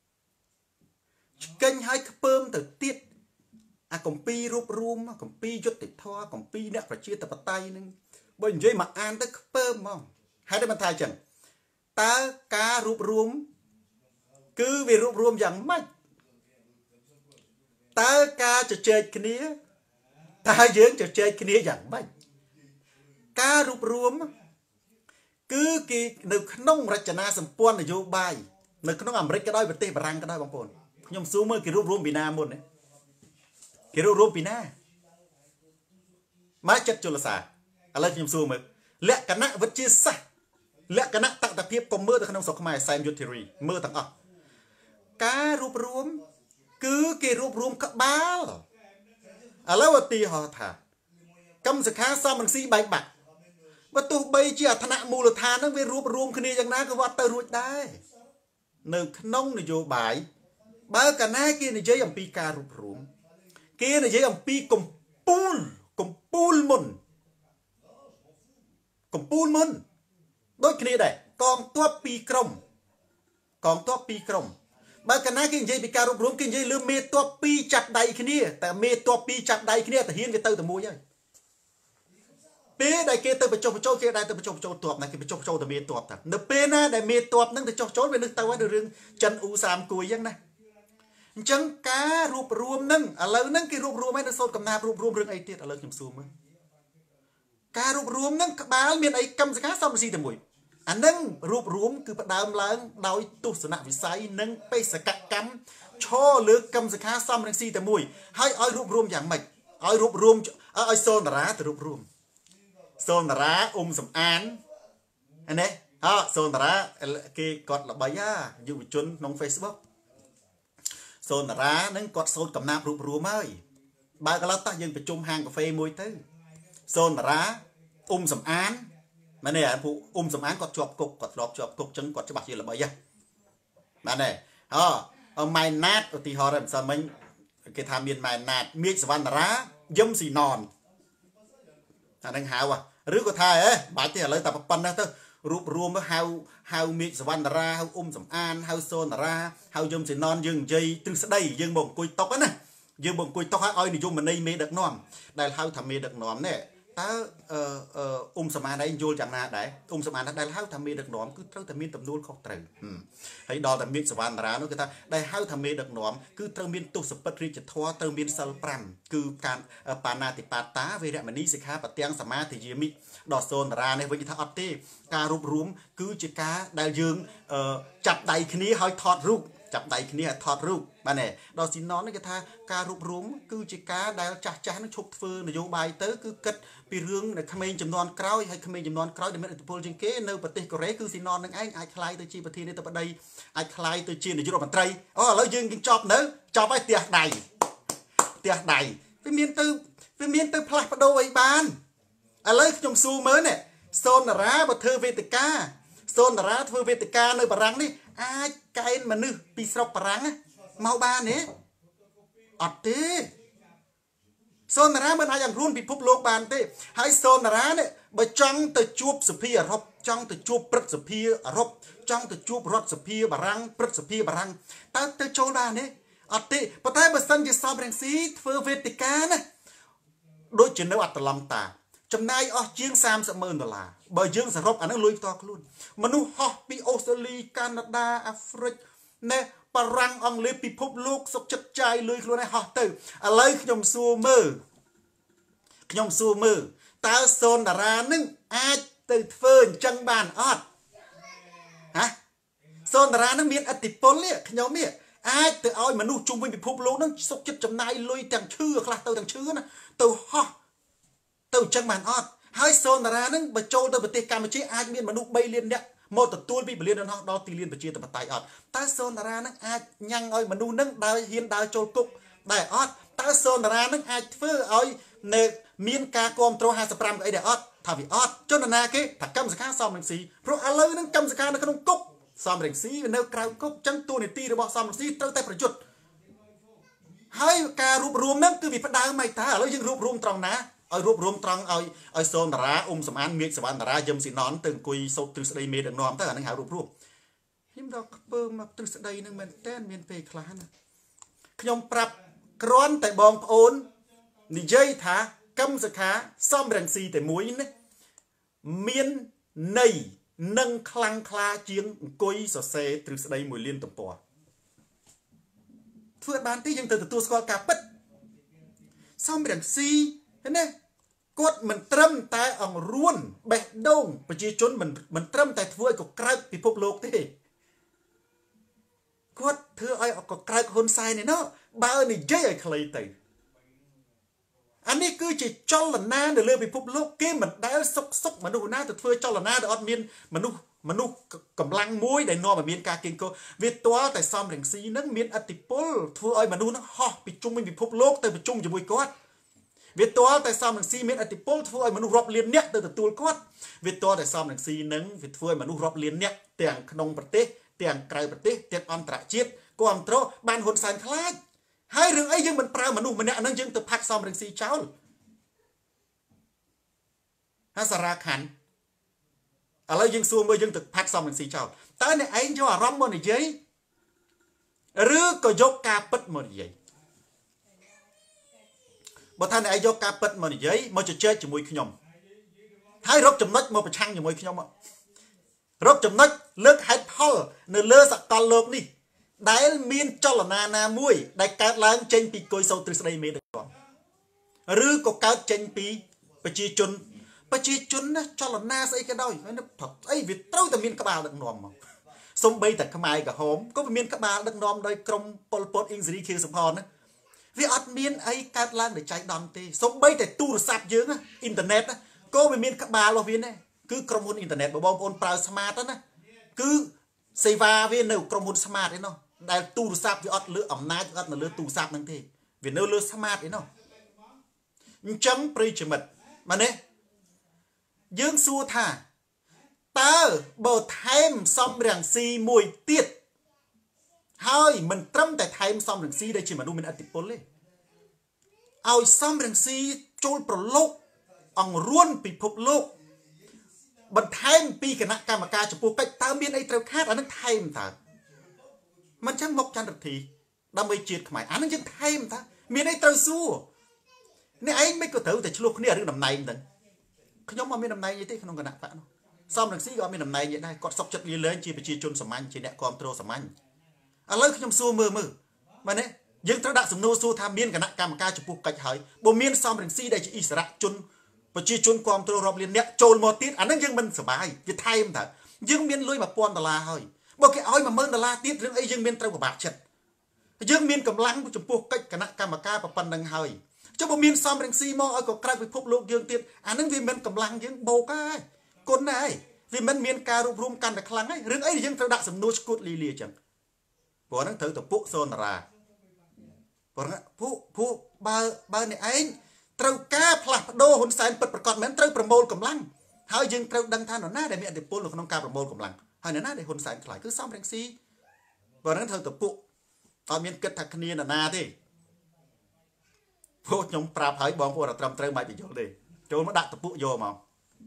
កិញឲ្យខ្ពើមទៅទៀតអាកំពីរូបរួមកំពីយុត្តិធម៌កំពីអ្នកប្រជាធិបតេយ្យនឹងបើនិយាយមកអានទៅខ្ពើមហ្មងហើយតែមិនថាអញ្ចឹងតើការរួបរวมគឺវារួបរวมយ៉ាងម៉េចតើការជជែកគ្នាតើយើងជជែកគ្នាយ៉ាងម៉េចការរួបរวมគឺគេនៅក្នុងរចនាសម្ព័ន្ធនយោបាយនៅក្នុងអាមេរិកក៏ដោយប្រទេសបារាំងក៏ដោយបងប្អូនខ្ញុំសួរមើលគេរួបរวมពីណាមុនគេរួបរวมពីណាមកចិត្តជលសាឥឡូវខ្ញុំសួរមើលលក្ខណៈវិទ្យាសាស្ត្រលក្ខណៈតតភាពកុំមើលទៅក្នុងស្រុកខ្មែរសែមយុទ្ធធីរីមើលទាំងអស់ការរួបរวมគឺគេរួបរวมក្បាលឥឡូវឧទាហរណ៍ថាកម្មសខាសំរងស៊ីបែកបាក់បើទោះបីជាអធនៈមូលដ្ឋានហ្នឹងវារួបរวมគ្នាយ៉ាងណាក៏វត្តទៅរួចដែរនៅក្នុងនយោបាយបើកាលណាគេនិយាយអំពីការរួបរวมគេនិយាយអំពីកំពូលមុនដូចគ្នាដែរកងទ័ពពីរក្រុមបើកាលណាគេនិយាយពីការរួបរวมគេនិយាយលើមេទ័ពពីរចាប់ដៃគ្នាតែមេទ័ពពីរចាប់ដៃគ្នាតាហ៊ានគេទៅតែមួយហើយពេលដែលគេទៅបញ្ចុះបញ្ចូលគេដែរទៅបញ្ចុះបញ្ចូលទ័ពណាគេបញ្ចុះបញ្ចូលតែមេទ័ពតានៅពេលណាដែលមេទ័ពនឹងទៅចុះចូលវានឹងទៅហើយរឿងចិនអ៊ូសាមគួយអញ្ចឹងណាអញ្ចឹងការរួបរวมនឹងឥឡូវហ្នឹងគេរួបរวมហើយនៅសូត្រកំណាព្យរួបរวมរឿងអីទៀតឥឡូវខ្ញុំសួរមើលការរួបរวมនឹងក្បាលមានអីកម្មសខាសំស៊ីតែមួយអានឹងរួបរวมគឺផ្ដើមឡើងដោយទស្សនវិស័យនិងបេសកកម្មឈរលើកម្មសខាសំរងស៊ីតែមួយហើយឲ្យរួបរวมយ៉ាងម៉េចឲ្យរួបរวมឲ្យសូនតារាទៅរួបរวมសូនតារាសំអាននេះសូនតារាគេគាត់ល្បីយុវជនក្នុង Facebook សូនតារានឹងគាត់សូត្រកំណាព្យរួបរวมហើយបើកន្លងតោះយើងប្រជុំហាងកាហ្វេមួយទៅសូនតារាសំអានមែនទេពួកសំអានគាត់ជាប់គុកគាត់ធ្លាប់ជាប់គុកអញ្ចឹងគាត់ច្បាស់ជាល្បីហ៎មែនទេម៉ែនណាតឧទាហរណ៍ម្សិលមិញគេថាមានម៉ែនណាតមេឃសវណ្ណរាយឹមស៊ីណនអានឹងហៅឬក៏ថាបាច់ទេឥឡូវតែប៉ុណ្ណេះទៅរួបរวมហៅមេឃសវណ្ណរាហៅសំអានហៅសូនតារាហៅយឹមស៊ីណនយើងនិយាយទ្រឹស្ដីយើងមកអង្គុយតុកណាយើងបង្គុយតោះឲ្យនិយមន័យមេដឹកនាំដែលហៅថាមេដឹកនាំនេះតើសមានឯងយល់យ៉ាងណាដែរសមានដែលហៅថាមេដឹកនាំគឺត្រូវតែមានទំនួលខុសត្រូវហើយដល់តែមានសវណ្ណរានោះគឺថាដែលហៅថាមេដឹកនាំគឺត្រូវមានទស្សពិតរាជធម៌ត្រូវមានសិល5គឺការបាណាតិបាតាវេរមណីសិក្ខាបទាំងសមាធិយាមិដល់សូនរានេះវិញថាអត់ទេការរួបរวมគឺជាការដែលយើងចាប់ដៃគ្នាហើយថតរូបចាប់ដៃគ្នាថតរូបបាទនេះដល់ស៊ីណននេះគេថាការរួបរวมគឺជាការដែលចាស់នឹងឈប់ធ្វើនយោបាយទៅគឺគិតពីរឿងដែលក្មេងចំនួនក្រោយហើយក្មេងចំនួនក្រោយដែលមានឥទ្ធិពលជាងគេនៅប្រទេសកូរ៉េគឺស៊ីណននឹងឯងអាចក្លាយទៅជាប្រធានាធិបតីអាចក្លាយទៅជានាយករដ្ឋមន្ត្រីឥឡូវយើងចប់ហើយផ្ទះដៃវាមានទៅផ្លាស់ប្ដូរអីបានឥឡូវខ្ញុំសួរមើលនេះសូនតារាបើធ្វើវេទិកាសូនតារាធ្វើវេទិកានៅបារាំងនេះអាចកេណ្ឌមនុស្សពីស្រុកបារាំងមកបានទេអត់ទេសូនតារាមិនអាចអង្រួនពិភពលោកបានទេហើយសូនតារានេះបើចង់ទៅជួបសភាអឺរ៉ុបចង់ទៅជួបព្រឹទ្ធសភាអឺរ៉ុបចង់ទៅជួបរដ្ឋសភាបារាំងព្រឹទ្ធសភាបារាំងតើទៅចូលបានទេអត់ទេប៉ុន្តែបើសិនជាសំរងស៊ីធ្វើវេទិកាណាដូចជានៅអាត្លង់តាចំណាយអស់ជាង$30,000បើយើងសរុបអានឹងលុយផ្ទាល់ខ្លួនមនុស្សហោះពីអូស្ត្រាលីកាណាដាអាហ្វ្រិកណែបារាំងអង់គ្លេសពិភពលោកសុខចិត្តចាយលុយខ្លួនឯងហោះទៅឥឡូវខ្ញុំសួរមើលតើសូនតារានឹងអាចទៅធ្វើអញ្ចឹងបានអត់ហ៎សូនតារានឹងមានឥទ្ធិពលនេះខ្ញុំនេះអាចទៅឲ្យមនុស្សជុំវិញពិភពលោកនឹងសុខចិត្តចំណាយលុយទាំងឈឺខ្លះទៅទាំងឈឺណាទៅហោះទៅអញ្ចឹងបានអត់ហើយសូនតារានឹងបើចូលទៅប្រទេសកម្ពុជាអាចមានមនុស្ស3លាននាក់មកទទួលពីពលានដល់ដល់ទីលានប្រជាធិបតេយ្យអត់តើសូនតារានឹងអាចញ៉ាំងឲ្យមនុស្សនឹងដើរចូលគុកដែរអត់តើសូនតារានឹងអាចធ្វើឲ្យនៅមានការគ្រប់គ្រង55អីដែរអត់ថាវាអត់ជនណាគេថាកម្មសខាសំរងស៊ីព្រោះឥឡូវនឹងកម្មសខានៅក្នុងគុកសំរងស៊ីវានៅក្រៅគុកចឹងតួនាទីរបស់សំរងស៊ីត្រូវតែប្រយុទ្ធហើយការរួបរวมនឹងគឺវាផ្ដើមមកតើឥឡូវយើងរួបរวมត្រង់ណាឲ្យរួបរวมត្រង់ឲ្យសូនតារាសមានមេឃសវណ្ណតារាយឹមស៊ីណនទៅអង្គុយសោតទ្រឹស្ដីមេដឹកនាំទៅអានឹងហៅរួបរวมខ្ញុំដល់ខ្ពើមកទ្រឹស្ដីនឹងមែនតើមានពេលខ្លះណាខ្ញុំប្រាប់គ្រាន់តែបងប្អូននិយាយថាកម្មសខាសំរងស៊ីតែមួយនេះមានន័យនិងខ្លាំងក្លាជាងអង្គុយសរសេរទ្រឹស្ដី1លានទំព័រធ្វើបានទេយើងទៅទទួលស្គាល់ការពិតសំរងស៊ីណាគាត់មិនត្រឹមតែអង្រួនបេះដូងប្រជាជនមិនត្រឹមតែធ្វើឲ្យកក្រើកពិភពលោកទេគាត់ធ្វើឲ្យកក្រើកហ៊ុនសែនឯណោះបើនិយាយឲ្យខ្លីទៅអានេះគឺជាចលនានៅលើពិភពលោកគេមិនដែលសុកមនុស្សណាទៅធ្វើចលនាដែលអត់មានមនុស្សកម្លាំងមួយដែលនាំឲ្យមានការគៀងគរវាទាល់តែសំរងស៊ីនឹងមានឥទ្ធិពលធ្វើឲ្យមនុស្សនឹងហោះពីជុំវិញពិភពលោកទៅប្រជុំជាមួយគាត់វាទាល់តែសំរងស៊ីមានឥទ្ធិពលធ្វើឲ្យមនុស្សរាប់លានអ្នកទៅទទួលគាត់វាទាល់តែសំរងស៊ីនឹងវាធ្វើឲ្យមនុស្សរាប់លានអ្នកទាំងក្នុងប្រទេសទាំងក្រៅប្រទេសទាំងអន្តរជាតិគ្រប់គ្រងបានហ៊ុនសែនខ្លាចហើយរឿងអីយើងមិនប្រើមនុស្សម្នាក់ហ្នឹងយើងទៅផាត់សំរងស៊ីចោលហើយសារ៉ាខាន់ឥឡូវយើងសួរមើលយើងទៅផាត់សំរងស៊ីចោលតើអ្នកឯងយកអារម្មណ៍មកនិយាយឬក៏យកការពិតមកនិយាយបើថាអ្នកឯងយកការពិតមកនិយាយមកជជែកជាមួយខ្ញុំហើយរកចំណុចមកប្រឆាំងជាមួយខ្ញុំរកចំណុចលើកហេតុផលនៅលើសកលលោកនេះដែលមានចលនាណាមួយដែលកើតឡើងចេញពីគុយសោទ្រឹស្ដីមេដឹកនាំឬក៏កើតចេញពីប្រជាជនណាចលនាស្អីក៏ដោយអីវាត្រូវតែមានក្បាលដឹកនាំមកសំបីតែខ្មែរក្រហមក៏មានក្បាលដឹកនាំដោយក្រុមប៉ុលពតអ៊ីងសេរីខៀវសំផនណាវាអត់មានអីកើតឡើងដោយចៃដន្យទេសំបីតែទូរស័ព្ទយើងអ៊ីនធឺណិតក៏វាមានក្បាលរបស់វាដែរគឺក្រុមហ៊ុនអ៊ីនធឺណិតបងប្អូនប្រើ smart ណាគឺសេវាវានៅក្រុមហ៊ុន smart ឯណោះដែលទូរស័ព្ទវាអត់លើអំណាចអត់នៅលើទូរស័ព្ទហ្នឹងទេវានៅលើ smart ឯណោះអញ្ចឹងប្រិយមិត្តមែនទេយើងសួរថាតើបើថែមសំរងស៊ីមួយទៀតហើយមិនត្រឹមតែថែមសំរងស៊ីដែលជាមនុស្សមានឥទ្ធិពលទេឲ្យសំរងស៊ីចូលប្រឡូកអង្រួនពិភពលោកបន្ថែមពីគណៈកម្មការចំពោះកិច្ចតើមានអីត្រូវខាតអានឹងថែមតើមិនចឹងមកចន្ទរទ្ធីដើម្បីជាតិខ្មែរអានឹងយើងថែមតើមានអីត្រូវសួរអ្នកឯងមិនក៏ត្រូវតែឆ្លោះគ្នារឿងតំណែងហ្នឹងខ្ញុំអត់មានតំណែងអីទេក្នុងគណៈបកនោះសំរងស៊ីក៏អត់មានតំណែងអីដែរគាត់សុកចិត្តលាលែងជាប្រជាជនសាមញ្ញជាអ្នកគ្រប់គ្រងសាមញ្ញឥឡូវខ្ញុំសួរមើលបាទណាយើងត្រូវដាក់សំណួរសួរថាមានគណៈកម្មការចំពោះកិច្ចហើយបើមានសំរងស៊ីដែលជាអិសរាជជនប្រជាជនគ្រប់គ្រងរាប់លានអ្នកចូលមកទៀតអាហ្នឹងយើងមិនសប្បាយវាថែមតើយើងមានលុយ$1000ហើយបើគេឲ្យ$10000ទៀតរឿងអីយើងមានត្រូវពិបាកចិត្តយើងមានកម្លាំងចំពោះកិច្ចគណៈកម្មការប៉ុណ្្នឹងហើយចុះបើមានសំរងស៊ីមកឲ្យក៏ក្រៅពិភពលោកយើងទៀតអាហ្នឹងវាមិនកម្លាំងយើងបោកហើយគុណណាស់ហើយវាមិនមានការរួបរวมកាន់តែខ្លាំងហើយរឿងអីយើងត្រូវដាក់សំណួរឈួតលីលាអញ្ចឹងព្រោះហ្នឹងត្រូវទៅពួកសូនរាព្រោះពួកបើអ្នកឯងត្រូវការផ្លាស់ប្ដូរហ៊ុនសែនពិតប្រាកដមែនត្រូវប្រមូលកម្លាំងហើយយើងត្រូវដឹងថានរណាដែលមានឥទ្ធិពលនៅក្នុងការប្រមូលកម្លាំងហើយនរណាដែលហ៊ុនសែនខ្លាចគឺសំរងស៊ីព្រោះហ្នឹងត្រូវទៅពួកអត់មានគិតថាគ្នានរណាទេពួកខ្ញុំប្រាប់ឲ្យបងប្អូនត្រឹមត្រូវមិនបាច់បញ្យល់ទេចូលមកដាក់តពុកយកមក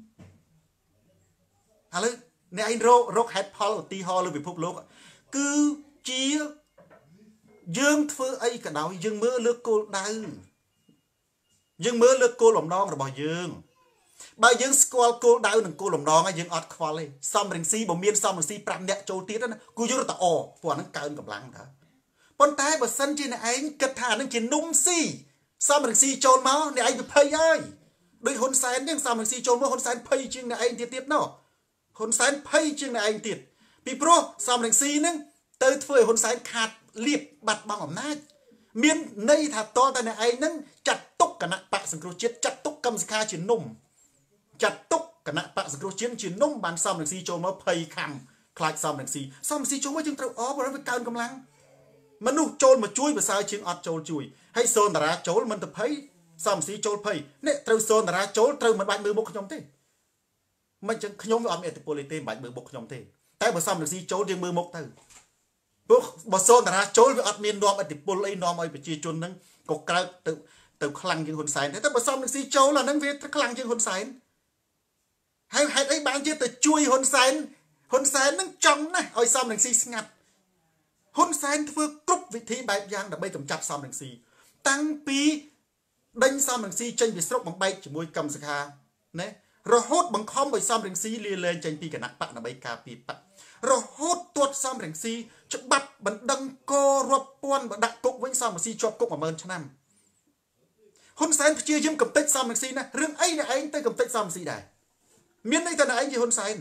ឥឡូវអ្នកឯងរកហេតុផលឧទាហរណ៍លើពិភពលោកគឺជាយើងធ្វើអីក៏ដោយយើងមើលលើគោលដៅយើងមើលលើគោលបំណងរបស់យើងបើយើងស្គាល់គោលដៅនិងគោលបំណងហើយយើងអត់ខ្វល់ទេសំរងស៊ីបើមានសំរងស៊ី5នាក់ចូលទៀតណាគូយើងទៅអព្រោះអាហ្នឹងកើនកម្លាំងតើប៉ុន្តែបើសិនជាអ្នកឯងគិតថាអាហ្នឹងជានំស៊ីសំរងស៊ីចូលមកអ្នកឯងវាភ័យហើយដូចហ៊ុនសែនហ្នឹងសំរងស៊ីចូលមកហ៊ុនសែនភ័យជាងអ្នកឯងទៀតណោះហ៊ុនសែនភ័យជាងអ្នកឯងទៀតពីព្រោះសំរងស៊ីហ្នឹងទៅធ្វើឲ្យហ៊ុនសែនខាតលៀបបាត់បង់អំណាចមានន័យថាតតែអ្នកឯងហ្នឹងចាត់ទុកគណៈបកសង្គ្រោះជាតិចាត់ទុកកម្មសខាជានំចាត់ទុកគណៈបកសង្គ្រោះជាតិជានំបានសំរងស៊ីចូលមកភ័យខំខ្លាចសំរងស៊ីចូលមកយើងត្រូវអបព្រោះវាកើនកម្លាំងមនុស្សចូលមកជួយប្រសើរជាងអត់ចូលជួយហើយសូនតារាចូលមិនទៅភ័យសំស៊ីចូលភ័យនេះត្រូវសូនតារាចូលត្រូវមិនបាច់មើលមុខខ្ញុំទេមិនចឹងខ្ញុំវាអត់មានឥទ្ធិពលទេមិនបាច់មើលមុខខ្ញុំទេតែបើសំរងស៊ីចូលយើងមើលមុខទៅព្រោះបើសូនតារាចូលវាអត់មាននាំឥទ្ធិពលអីនាំឲ្យប្រជាជនហ្នឹងក៏ក្រើកទៅខ្លាំងជាងហ៊ុនសែនតែបើសំរងស៊ីចូលអាហ្នឹងវាខ្លាំងជាងហ៊ុនសែនហើយហេតុអីបានជាទៅជួយហ៊ុនសែនហ្នឹងចង់ណាស់ឲ្យសំរងស៊ីស្ងាត់ហ៊ុនសែនធ្វើគ្រប់វិធីបែបយ៉ាងដើម្បីកម្ចាត់សំរងស៊ីតាំងពីដេញសំរងស៊ីចេញពីស្រុកបំបែកជាមួយកម្មសខាណារហូតបង្ខំឲ្យសំរងស៊ីលាលែងចេញពីគណៈបកដើម្បីការពារបករហូតទាត់សំរងស៊ីច្បាប់បណ្ដឹងករាប់ពាន់បដាក់គុកវិញសំរងស៊ីជាប់គុក10000ឆ្នាំហ៊ុនសែនព្យាយាមកំទេចសំរងស៊ីណារឿងអីអ្នកឯងទៅកំទេចសំរងស៊ីដែរមានន័យថាអ្នកឯងជាហ៊ុនសែន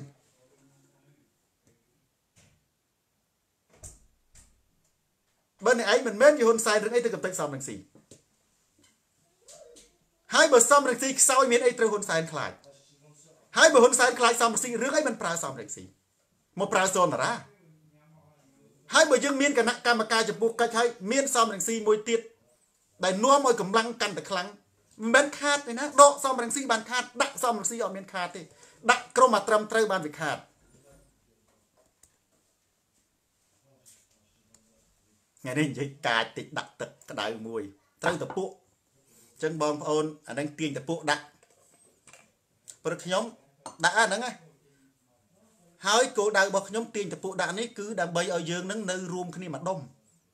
បើអ្នកឯងមិនមែនជាហ៊ុនសែនរឿងអីទៅកំទេចសំរងស៊ីហើយបើសំរងស៊ីខ្សោយមានអីត្រូវហ៊ុនសែនខ្លាចហើយបើហ៊ុនសែនខ្លាចសំរងស៊ីរឿងអីមិនប្រើសំរងស៊ីមកប្រើសូនតារាហើយបើយើងមានគណៈកម្មការចំពោះកិច្ចហើយមានសំរងស៊ីមួយទៀតដែលនាំឲ្យកម្លាំងកាន់តែខ្លាំងមិនមែនខាតទេណាដកសំរងស៊ីបានខាតដាក់សំរងស៊ីអត់មានខាតទេដាក់ក្រុមអាត្រឹមត្រូវបានវាខាតថ្ងៃនេះនិយាយកាចតិចដាក់ទឹកក្តៅមួយត្រូវតពួកអញ្ចឹងបងប្អូនអានឹងទាញតពួកដាក់ព្រោះខ្ញុំដាក់អាហ្នឹងហើយគោលដៅរបស់ខ្ញុំទាញតពួកដាក់នេះគឺដើម្បីឲ្យយើងនឹងនៅរួមគ្នាម្ដុំ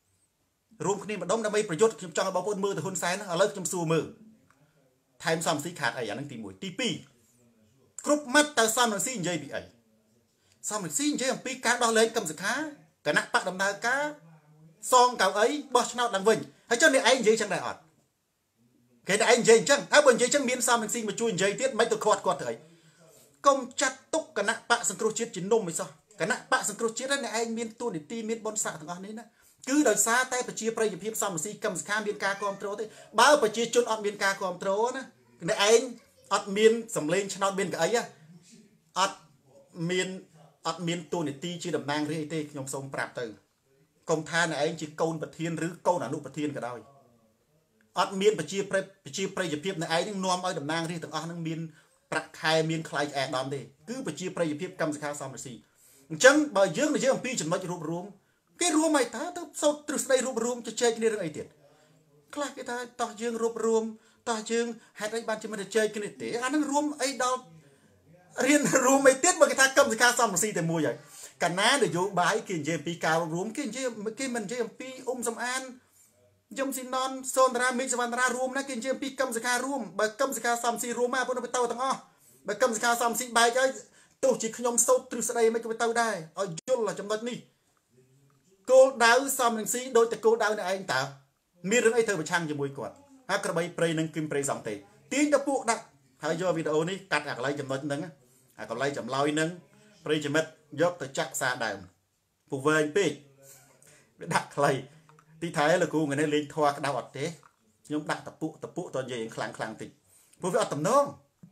ដើម្បីប្រយុទ្ធខ្ញុំចង់ឲ្យបងប្អូនមើលទៅហ៊ុនសែនឥឡូវខ្ញុំសួរមើលថែមសំស៊ីខាតអីអាហ្នឹងទី1ទី2គ្រប់ម៉ាត់តើសំរងស៊ីនិយាយពីអីសំរងស៊ីនិយាយអំពីការដោះលែងកម្មសខាគណៈបកដំណើរការសងកៅអីបោះឆ្នោតឡើងវិញហើយចុះអ្នកឯងនិយាយចឹងដែរអត់គេតែឯងនិយាយអញ្ចឹងហើយបើនិយាយចឹងមានសំរងស៊ីមកជួយនិយាយទៀតមិនទៅគាត់ទៅអីកុំចាត់ទុកគណៈបកសង្គ្រោះជាតិជានំមិនសោះគណៈបកសង្គ្រោះជាតិអ្នកឯងមានទួនាទីមានបុណ្យស័ក្តិទាំងអស់នេះណាគឺដោយសារតែប្រជាប្រិយភាពសំរងស៊ីកម្មសខាមានការគ្រប់គ្រងទេបើប្រជាជនអត់មានការគ្រប់គ្រងណាអ្នកឯងអត់មានសម្លេងឆ្នោតមានកៅអីអត់មានទួនាទីជាតំណាងរាស្ត្រទេខ្ញុំសូមប្រាប់ទៅកុំថាអ្នកឯងជាកូនប្រធានឬកូនអនុប្រធានក៏ដោយអត់មានប្រជាប្រិយភាពអ្នកឯងនឹងនាំឲ្យតំណាងរាស្ត្រទាំងអស់នឹងមានប្រាក់ខែមានខ្លាយឆ្អែតដំទេគឺប្រជាប្រិយភាពកម្មសខាសំរងស៊ីអញ្ចឹងបើយើងនិយាយអំពីចំណុចរួបរวมគេរួមឲ្យតើទៅសូត្រទ្រឹស្ដីរួបរวมជជែកគ្នារឿងអីទៀតខ្លះគេថាតោះយើងរួបរวมតោះយើងហេតុអីបានជាមិនជជែកគ្នាទេអានឹងរួមអីដល់រៀនរួមអីទៀតបើគេថាកម្មសខាសំរងស៊ីតែមួយហើយកណានយោបាយគេនិយាយអំពីការរួបរวมគេនិយាយគេមិននិយាយអំពីសំអានยมสินอนโซนรามิสวรรณารวมนะกินเจียมปีกำสการวมใบกำสกาซัมซีรวมมาพวกนั้นไปเต่าตั้งอ้อใบกำสกาซัมซีใบก็ตัวจิขยมโซตรึสไดไม่ก็ไปเต่าได้เอายุลละจำนวนนี่โกดาวซัมหนึ่งซีโดยแต่โกดาวในไอ้ตามีเรื่องไอ้เธอไปช่างจะมวยกอดฮักกระใบเปรย์นึงกินเปรย์2 ตีตีนตะปุดักหายวิดีโอนี้กัดอะไรจำนวนนึงอะไรจำลอยนึงเปรย์จะเม็ดยกแต่จักซาดามผู้เวรปีดักใครที่ไทยlàกูngười này lên thoa cái đau ọt thế nhưng đặt tập phụ toàn về khlang tịtผู้với ọt tầm nông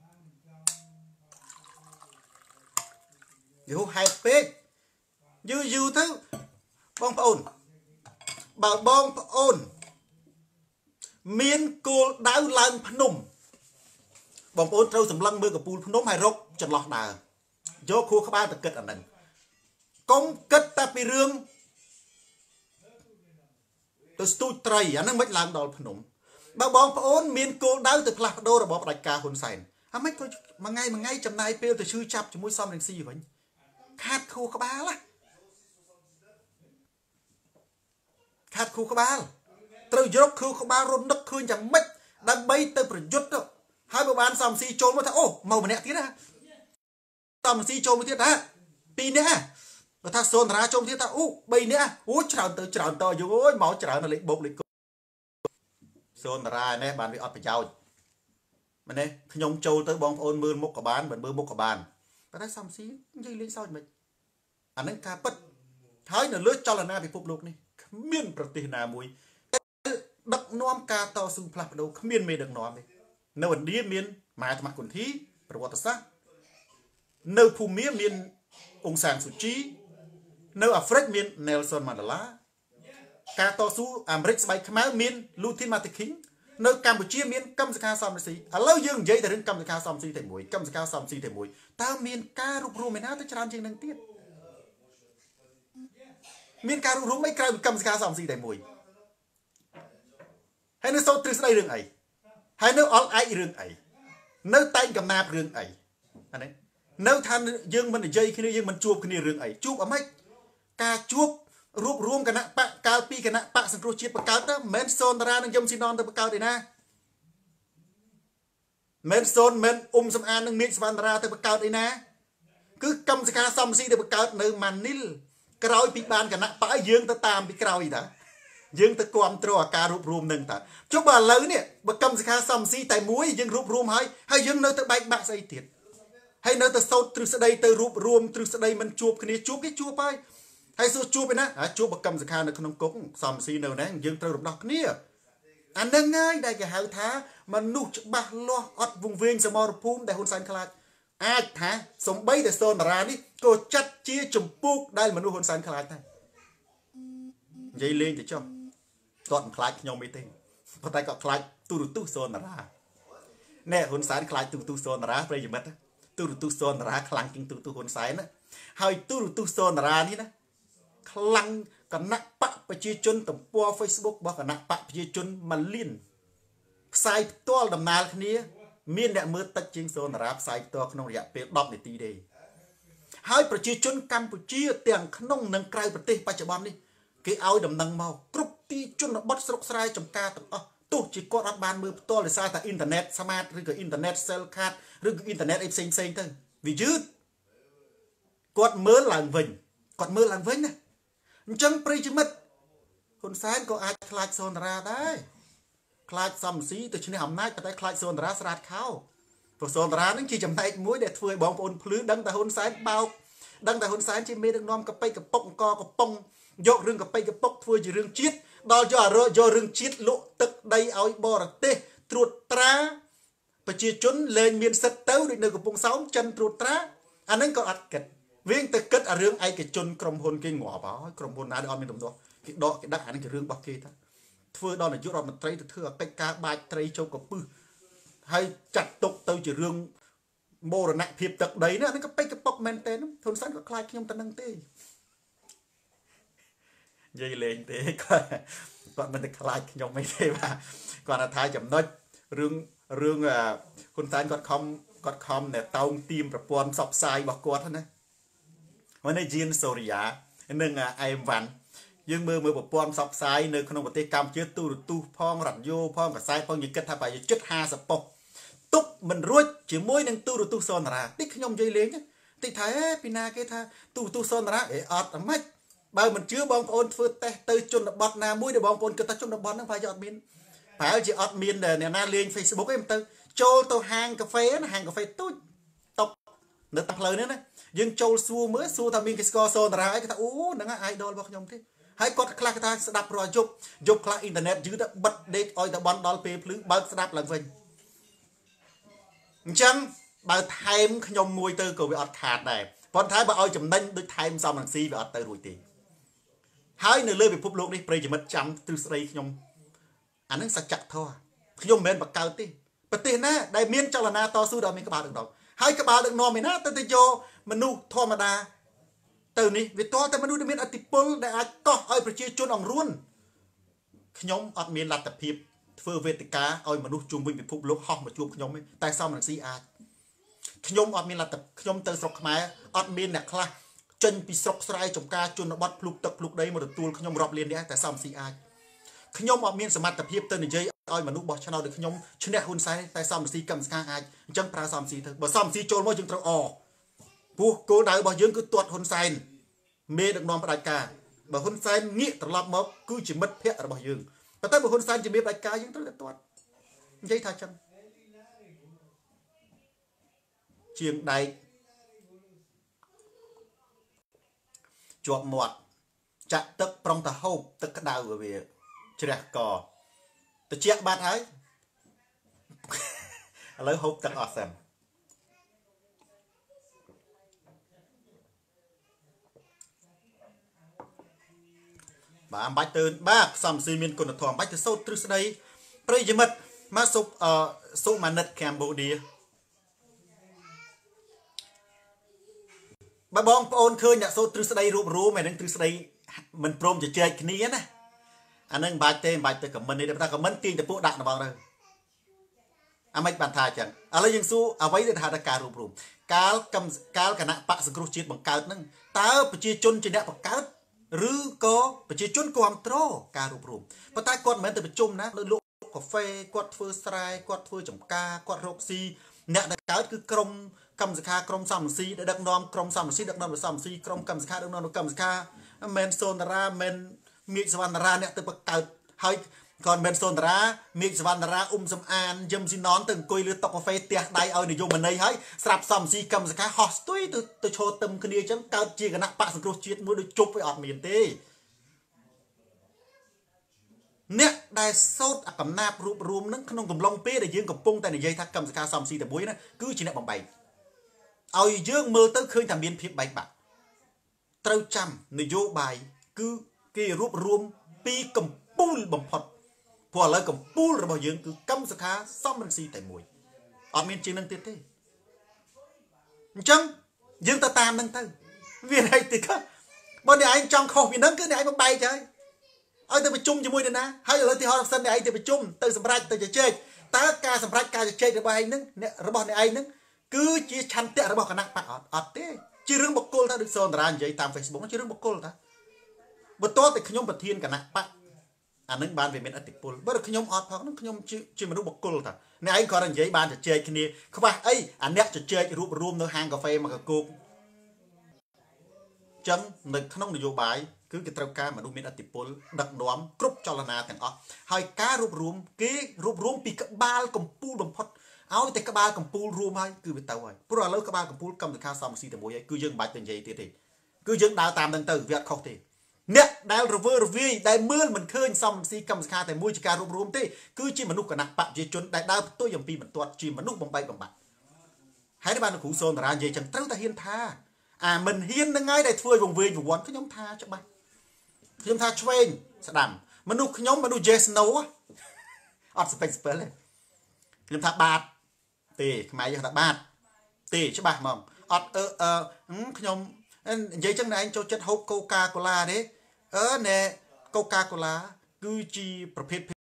dù hai pê dù thứ bong ôn bảo bong ôn miên cô đau lần phun bong ôn trâu sầm lăng mưaกับปูนphun hai rốc chật lọt đà do khu các ba tập kết ở đây công kết ta bị rươngตัวสตูไตรอันนั้นไม่ลามดอลพนมบางบองพระโอนมีนโกดาวตึกหลักโดระบบรายการคนใส่อ่ะไม่ก็มาไงจำนายเปรี้ยวแต่ชื่อจับจะมุ้ยซ้อมหนึ่งซี่วันขาดครูขบ้าละขาดครูขบ้าตรึยกครูขบ้ารนนักคืนอย่างไม่ดังใบเตยประยุทธ์ให้ประมาณซ้อมซี่โจมมาถ้าโอ้เมามันเนี่ยที่นะซ้อมซี่โจมมาที่นะปีนี้ถ้าโซนราชมที่ถ้าอู้ใบเนี้ยอู้ฉลาดตัวอยู่โอ้ยหมอฉลาดอะไรบกเลยโซนราเนี่ยบานวิออดไปเจ้ามันเนี่ยขยมโจตัวบองโอนมือมุกกับบานเหมือนมือมุกกับบานแต่ถ้าซ้ำซียี่ลิ้นซ้อยมันอันนั้นการปัดท้ายเนี่ยเลือดจอร์นาไปพบโลกนี่เมียนปฏิหนามวยดักน้อมกาต่อสู้พลับดูเมียนไม่ดักน้อมเลยในวันนี้เมียนมาธรรมกุนทีประวัติศาสตร์ในภูมิเมียนองค์สางสุจีในแอฟริกามีเนลสันมาเดลาการต่อสู้อเมริกสบายขมามีลูทินมาติคิงในกัมพูชีมีกัมสกาซอมซีแล้วยังยัยแต่เรื่องกัมสกาซอมซีแต่มวยกัมสกาซอมซีแต่มวยตามีการรวบรวมไม่น่าจะจานจริงนังเตี้ยมีการรวบรวมไม่กลายเป็นกัมสกาซอมซีแต่มวยให้ในโซตริสได้เรื่องไอให้ในออลไอเรื่องไอในไตกับนาเรื่องไออันนี้ในทันยังมันยัยขึ้นยังมันจูบขึ้นเรื่องไอจูบอะไรการจูบรวบรวมกันนะปะกาปีกันนะปะสังคมชีพประกาศนะเมนโซนตราหนึ่งยมซีนอนตัวประกาศเลยนะเมนโซนเมนสำอางหนึ่งมิสวันตราตัวประกาศเลยนะคือกำสกาซัมซีตัวประกาศในมันนิลกรอยปีบานกันนะปะยืงตะตามปีกรอยอีกนะยืงตะกวมตัวการรวบรวมหนึ่งแต่จุบบาเลยเนี่ยบักกำสกาซัมซีแต่มวยยังรวบรวมให้ยืงเนื้อตะใบบักใส่เตียดให้เนื้อตะโซตรึสได้ตะรวบรวมตรึสได้มันจูบกันนี่จูบกี่จูบไปให้สู้จูบไปนะจูบบักกำสกาในขนมก๊กซัมซีเนื้อนะยังตะรวบดอกเนี่ยอันนั้นง่ายได้แก่หาท้ามันนุชบะล้ออดวงเวียงสมรภูมิแต่หุ่นสันคลาดอาจท้าสมบัยแต่โซนรานี่ก็จัดเจี๊ยจมปุกได้มันนุหุ่นสันคลาดได้ยัยเลี้ยงจะจ้องก่อนคลาดยองไม่เต็งพอตายก็คลาดตู้โซนราเนี่ยหุ่นสันคลาดตู้โซนราไปยังไงตู้โซนราคลังกินตู้หุ่นสันนะให้ตู้โซนรานี่นะคลังกันนักปะไปจีจนต่ำปัวเฟซบุ๊กบอกกันนักปะไปจีจนมันลิ้นใส่ตัวดำนาลนี้มีนเนี่ยมือตัดจิงโซนรับใส่ตัวขนมระยะเป็นดอกในตีเดย์ให้ประชาชนกัมพูชีเตียงขนมนังไกลประเทศปัจจุบันนี้คือเอาดำนังเมากรุบตีจนบัดสรุปสลายจำกาตัวตู้จีกอดรับบานมือตัวหรือสายแต่อินเทอร์เน็ตสมาร์ทหรือกับอินเทอร์เน็ตเซลล์คัดหรือกับอินเทอร์เน็ตไอ้เซ็งทั้งวิยืดกดมือหลังวิ่งกดมือหลังวิ่งนะจังปริจิมัดคนแสนก็อาจคลายโซนราได้คลายซัมซีตัวชนิดหำนักแต่คลายโซนราสลัดเข้าตัวโซนรานั่นคือจำได้มวยเด็ดเฟื่อยบองปนพลื้ดังแต่คนแสนเบาดังแต่คนแสนจีเมดังน้อมกับไปกับปงกอกับปงยกเรื่องกับไปกับปกเฟื่อยจีเรื่องจิตดอลจ่อเรื่องจิตลุตึกได้เอาบอระเตตรวจตราประชาชนเลยมีสเตลในกับปงสาวจันตรวจตราอันนั้นก็อัดเกิดเวียงแต่เกิดเรื่องไอ้กิจนกรมพลกิงหัวบ่กรมพลนาดอมีตรงตัวกิดดอกดักอันนั้นคือเรื่องบักเกตเฟื่อดอนยุโรปมันไตรเถื่อไปกาบายไตรโจกับปื้ให้จัดตกเตาจีเรื่องโมรณะเพียบตักใดเนี่ยนั่นก็ไปกับปอกแมนเตนทนสั้นก็คลายขยมตะนังเต้ยัยเลงเต้ก่อนมันจะคลายขยมไม่ได้ว่าก่อนท้ายจำน้อยเรื่องคนสั้นกอดคอมเนี่ยเตาตีมประปวนสอบทรายบอกกอดนะวันนี้จีนโซริยาหนึ่งไอวันយើងមើលប្រព័ន្ធផ្សព្វផ្សាយនៅក្នុងប្រទេសកម្ពុជាទូរទស្សន៍ផងរ៉ាឌីយ៉ូផងកាសែតផងយើងគិតថាប្រហែលជិត50ប៉ុស្តិ៍ទុកមិនរួចជាមួយនឹងទូរទស្សន៍សនរាតិចខ្ញុំនិយាយលេងតិចថាពីណាគេថាទូរទស្សន៍សនរាអត់ហ្មិចបើមិនជឿបងប្អូនធ្វើតេស្តទៅជនបទណាមួយដែលបងប្អូនគិតថាជនបទហ្នឹងប្រហែលជាអត់មានអ្នកណាលេង Facebook ឯងទៅចូលទៅហាងកាហ្វេណាហាងកាហ្វេទូចតុកនៅតាមផ្លូវនេះណាយើងចូលសួរមើលសួរថាមានគេស្គាល់សនរាអីគេថាអូហ្នឹងអាយដលរបស់ខ្ញុំទេហើយគាត់ខ្លះគេថាស្ដាប់រាល់យប់ខ្លះអ៊ីនធឺណិតយឺតបិទដេកឲ្យតែបន់ដល់ពេលភ្លឺបើកស្ដាប់ឡើងវិញអញ្ចឹងបើថែមខ្ញុំមួយទៅក៏វាអត់ខាតដែរប៉ុន្តែបើឲ្យចំណេញដូចថែមសំរងស៊ីវាអត់ទៅរួចទេហើយនៅលើពិភពលោកនេះប្រិយមិត្តចាំទ្រឹស្ដីខ្ញុំអានឹងសច្ចធម៌ខ្ញុំមិនមែនបកកើតទេប្រទេសណាដែលមានចលនាតស៊ូដល់មានក្បាលដឹកនាំហើយក្បាលដឹកនាំឯណាទៅយកមនុស្សធម្មតាទៅនេះវាតតែមនុស្សដែលមានអធិបុលដែលអាចកោះឲ្យប្រជាជនអង្រួនខ្ញុំអត់មានលទ្ធភាពធ្វើវេទិកាឲ្យមនុស្សជុំវិញពិភពលោកហោះមកជួបខ្ញុំទេតែសំរងស៊ីអាចខ្ញុំអត់មានលទ្ធខ្ញុំទៅស្រុកខ្មែរអត់មានអ្នកខ្លះចេញពីស្រុកស្រែចំការជនបទភ្លុកទឹកភ្លុកដីមកទទួលខ្ញុំរាប់លាននេះតែសំស៊ីអាចខ្ញុំអត់មានសមត្ថភាពទៅនិយាយឲ្យមនុស្សបោះឆ្នោតដូចខ្ញុំឈ្នះហ៊ុនសែនតែសំស៊ីកម្មសការអាចអញ្ចឹងប្រើសំស៊ីទៅបើសំស៊ីចូលមកយើងត្រូវពោះគោលដៅរបស់យើងគឺទាត់ហ៊ុនសែនមេដឹកនាំផ្ដាច់ការបើហ៊ុនសែនងាកត្រឡប់មកគឺជាមិត្តភ័ក្តិរបស់យើងប៉ុន្តែបើហ៊ុនសែនជាមេផ្ដាច់ការយើងត្រូវតែទាត់និយាយថាចឹងជាងដែកជាប់មាត់ចាក់ទឹកប្រុងទៅហូបទឹកក្តៅវាជ្រះកត្រជាក់បាត់ហើយឥឡូវហូបទឹកអស់សិនបាទអំបាច់ទៅបាទសំស៊ីមានគុណធម៌អំបាច់ទៅសូត្រទ្រឹស្ដីប្រិយមិត្តមកសុមានិត Cambodia បើបងប្អូនឃើញអ្នកសូត្រទ្រឹស្ដីរូបរួមឯនឹងទ្រឹស្ដីមិនព្រមជជែកគ្នាណាអានឹងបាច់ទេបាច់ទៅខមមិននេះតែខមមិនទាញទៅពួកដាក់ដល់ទៅអាមិនបានថាអញ្ចឹងឥឡូវយើងសួរអ្វីដែលថាការរួបរวมកាលគណៈបកសង្គ្រោះជាតិបង្កើតហ្នឹងតើប្រជាជនជាអ្នកបង្កើតឬក៏ប្រជាជនគ្រប់គ្រងការរួបរวมប៉ុន្តែគាត់មិនមែនទៅប្រជុំណាលើលក់កាហ្វេគាត់ធ្វើស្រែគាត់ធ្វើចំការគាត់រកស៊ីអ្នកដែលកើតគឺក្រុមកម្មសខាក្រុមសំស៊ីដែលដឹកនាំក្រុមសំស៊ីដឹកនាំដោយសំស៊ីក្រុមកម្មសខាដឹកនាំដោយកម្មសខាមិនមែនសូនតារាមិនមេឃសវណ្ណរាអ្នកទៅបង្កើតហើយគាត់មិនមែនសូនតារាមេឃសវណ្ណរាសំអានយឹមស៊ីណនទៅអង្គុយលើតុកាហ្វេផ្ទះដៃឲ្យនិយមន័យហើយស្រាប់សំស៊ីកម្មសខាហោះស្ទុយទៅឈរទឹមគ្នាអញ្ចឹងកើតជាគណៈបកសង្គ្រោះជាតិមួយដូចជប់វាអត់មានទេអ្នកដែលសោតអាកំណាបរូបរួមនឹងក្នុងកំឡុងពេលដែលយើងកំពុងតែនិយាយថាកម្មសខាសំស៊ីតែមួយណាគឺជាអ្នកបំបែកឲ្យយើងមើលទៅឃើញថាមានភាពបែកបាក់ត្រូវចាំនយោបាយគឺគេរួបរวมពីកម្ពុជាបំផុតព្រោះឥឡូវកម្ពុជារបស់យើងគឺកម្មសខាសំរងស៊ីតែមួយអត់មានជាងនឹងទៀតទេអញ្ចឹងយើងទៅតាមនឹងទៅវាអីទៀតបើអ្នកឯងចង់ខុសពីនឹងគឺអ្នកឯងបំបែកហើយឲ្យទៅប្រជុំជាមួយនរណាហើយឥឡូវទីហោសិនអ្នកឯងទៅប្រជុំទៅសម្រេចទៅជជែកតើការសម្រេចការជជែករបស់ឯងនឹងរបស់អ្នកឯងនឹងគឺជាឆន្ទៈរបស់គណៈបកអត់ទេជារឿងបុគ្គលថាដូចសនតារានិយាយតាម Facebook ជារឿងបុគ្គលតាបើតើតែខ្ញុំប្រធានគណៈបកអានឹងបានវាមានអធិបុលបើខ្ញុំអត់ផងនឹងខ្ញុំជាមនុស្សបុគ្គលតាអ្នកឯងគាត់និយាយបានជជែកគ្នាខ្វះអីអាអ្នកជជែករួបរวมនៅហាងកាហ្វេមកកគោកចឹងនៅក្នុងនយោបាយគឺគេត្រូវការមនុស្សមានអធិបុលដឹកនាំគ្រប់ចលនាទាំងអស់ហើយការរួបរวมគេរួបរวมពីក្បាលកម្ពុជាបំផុតឲ្យតែក្បាលកម្ពុជារួមហើយគឺវាទៅហើយព្រោះឥឡូវក្បាលកម្ពុជាកម្មសខាសំស៊ីតែមួយហើយគឺយើងមិនបាច់ទៅនិយាយទៀតទេគឺយើងដើរតាមនឹងទៅវាអត់ខុសទេអ្នកដែលរវើរវាយដែលមើលមិនឃើញសំស៊ីកម្មសខាតែមួយជាការរួបរวมទេគឺជាមនុស្សគណៈបកប្រជាជនដែលដើរផ្ទុយអំពីបន្ទាត់ជាមនុស្សបំបែកបំបាក់ហើយបានលោកគ្រូសូនតារានិយាយចឹងត្រូវតែហ៊ានថាអាមិនហ៊ាននឹងហើយដែលធ្វើវង្វេងវង្វាន់ខ្ញុំថាច្បាស់ខ្ញុំថាឆ្វេងស្ដាំមនុស្សខ្ញុំមនុស្ស yes no អត់ស្ពេចស្ពិលទេខ្ញុំថាបាតទេខ្មែរយើងថាបាតទេច្បាស់ហ្មងអត់ខ្ញុំនិយាយចឹងតែឯងចូលចិត្តហូបកូកាកូឡាទេណែកូកាកូឡាគឺជាប្រភេទ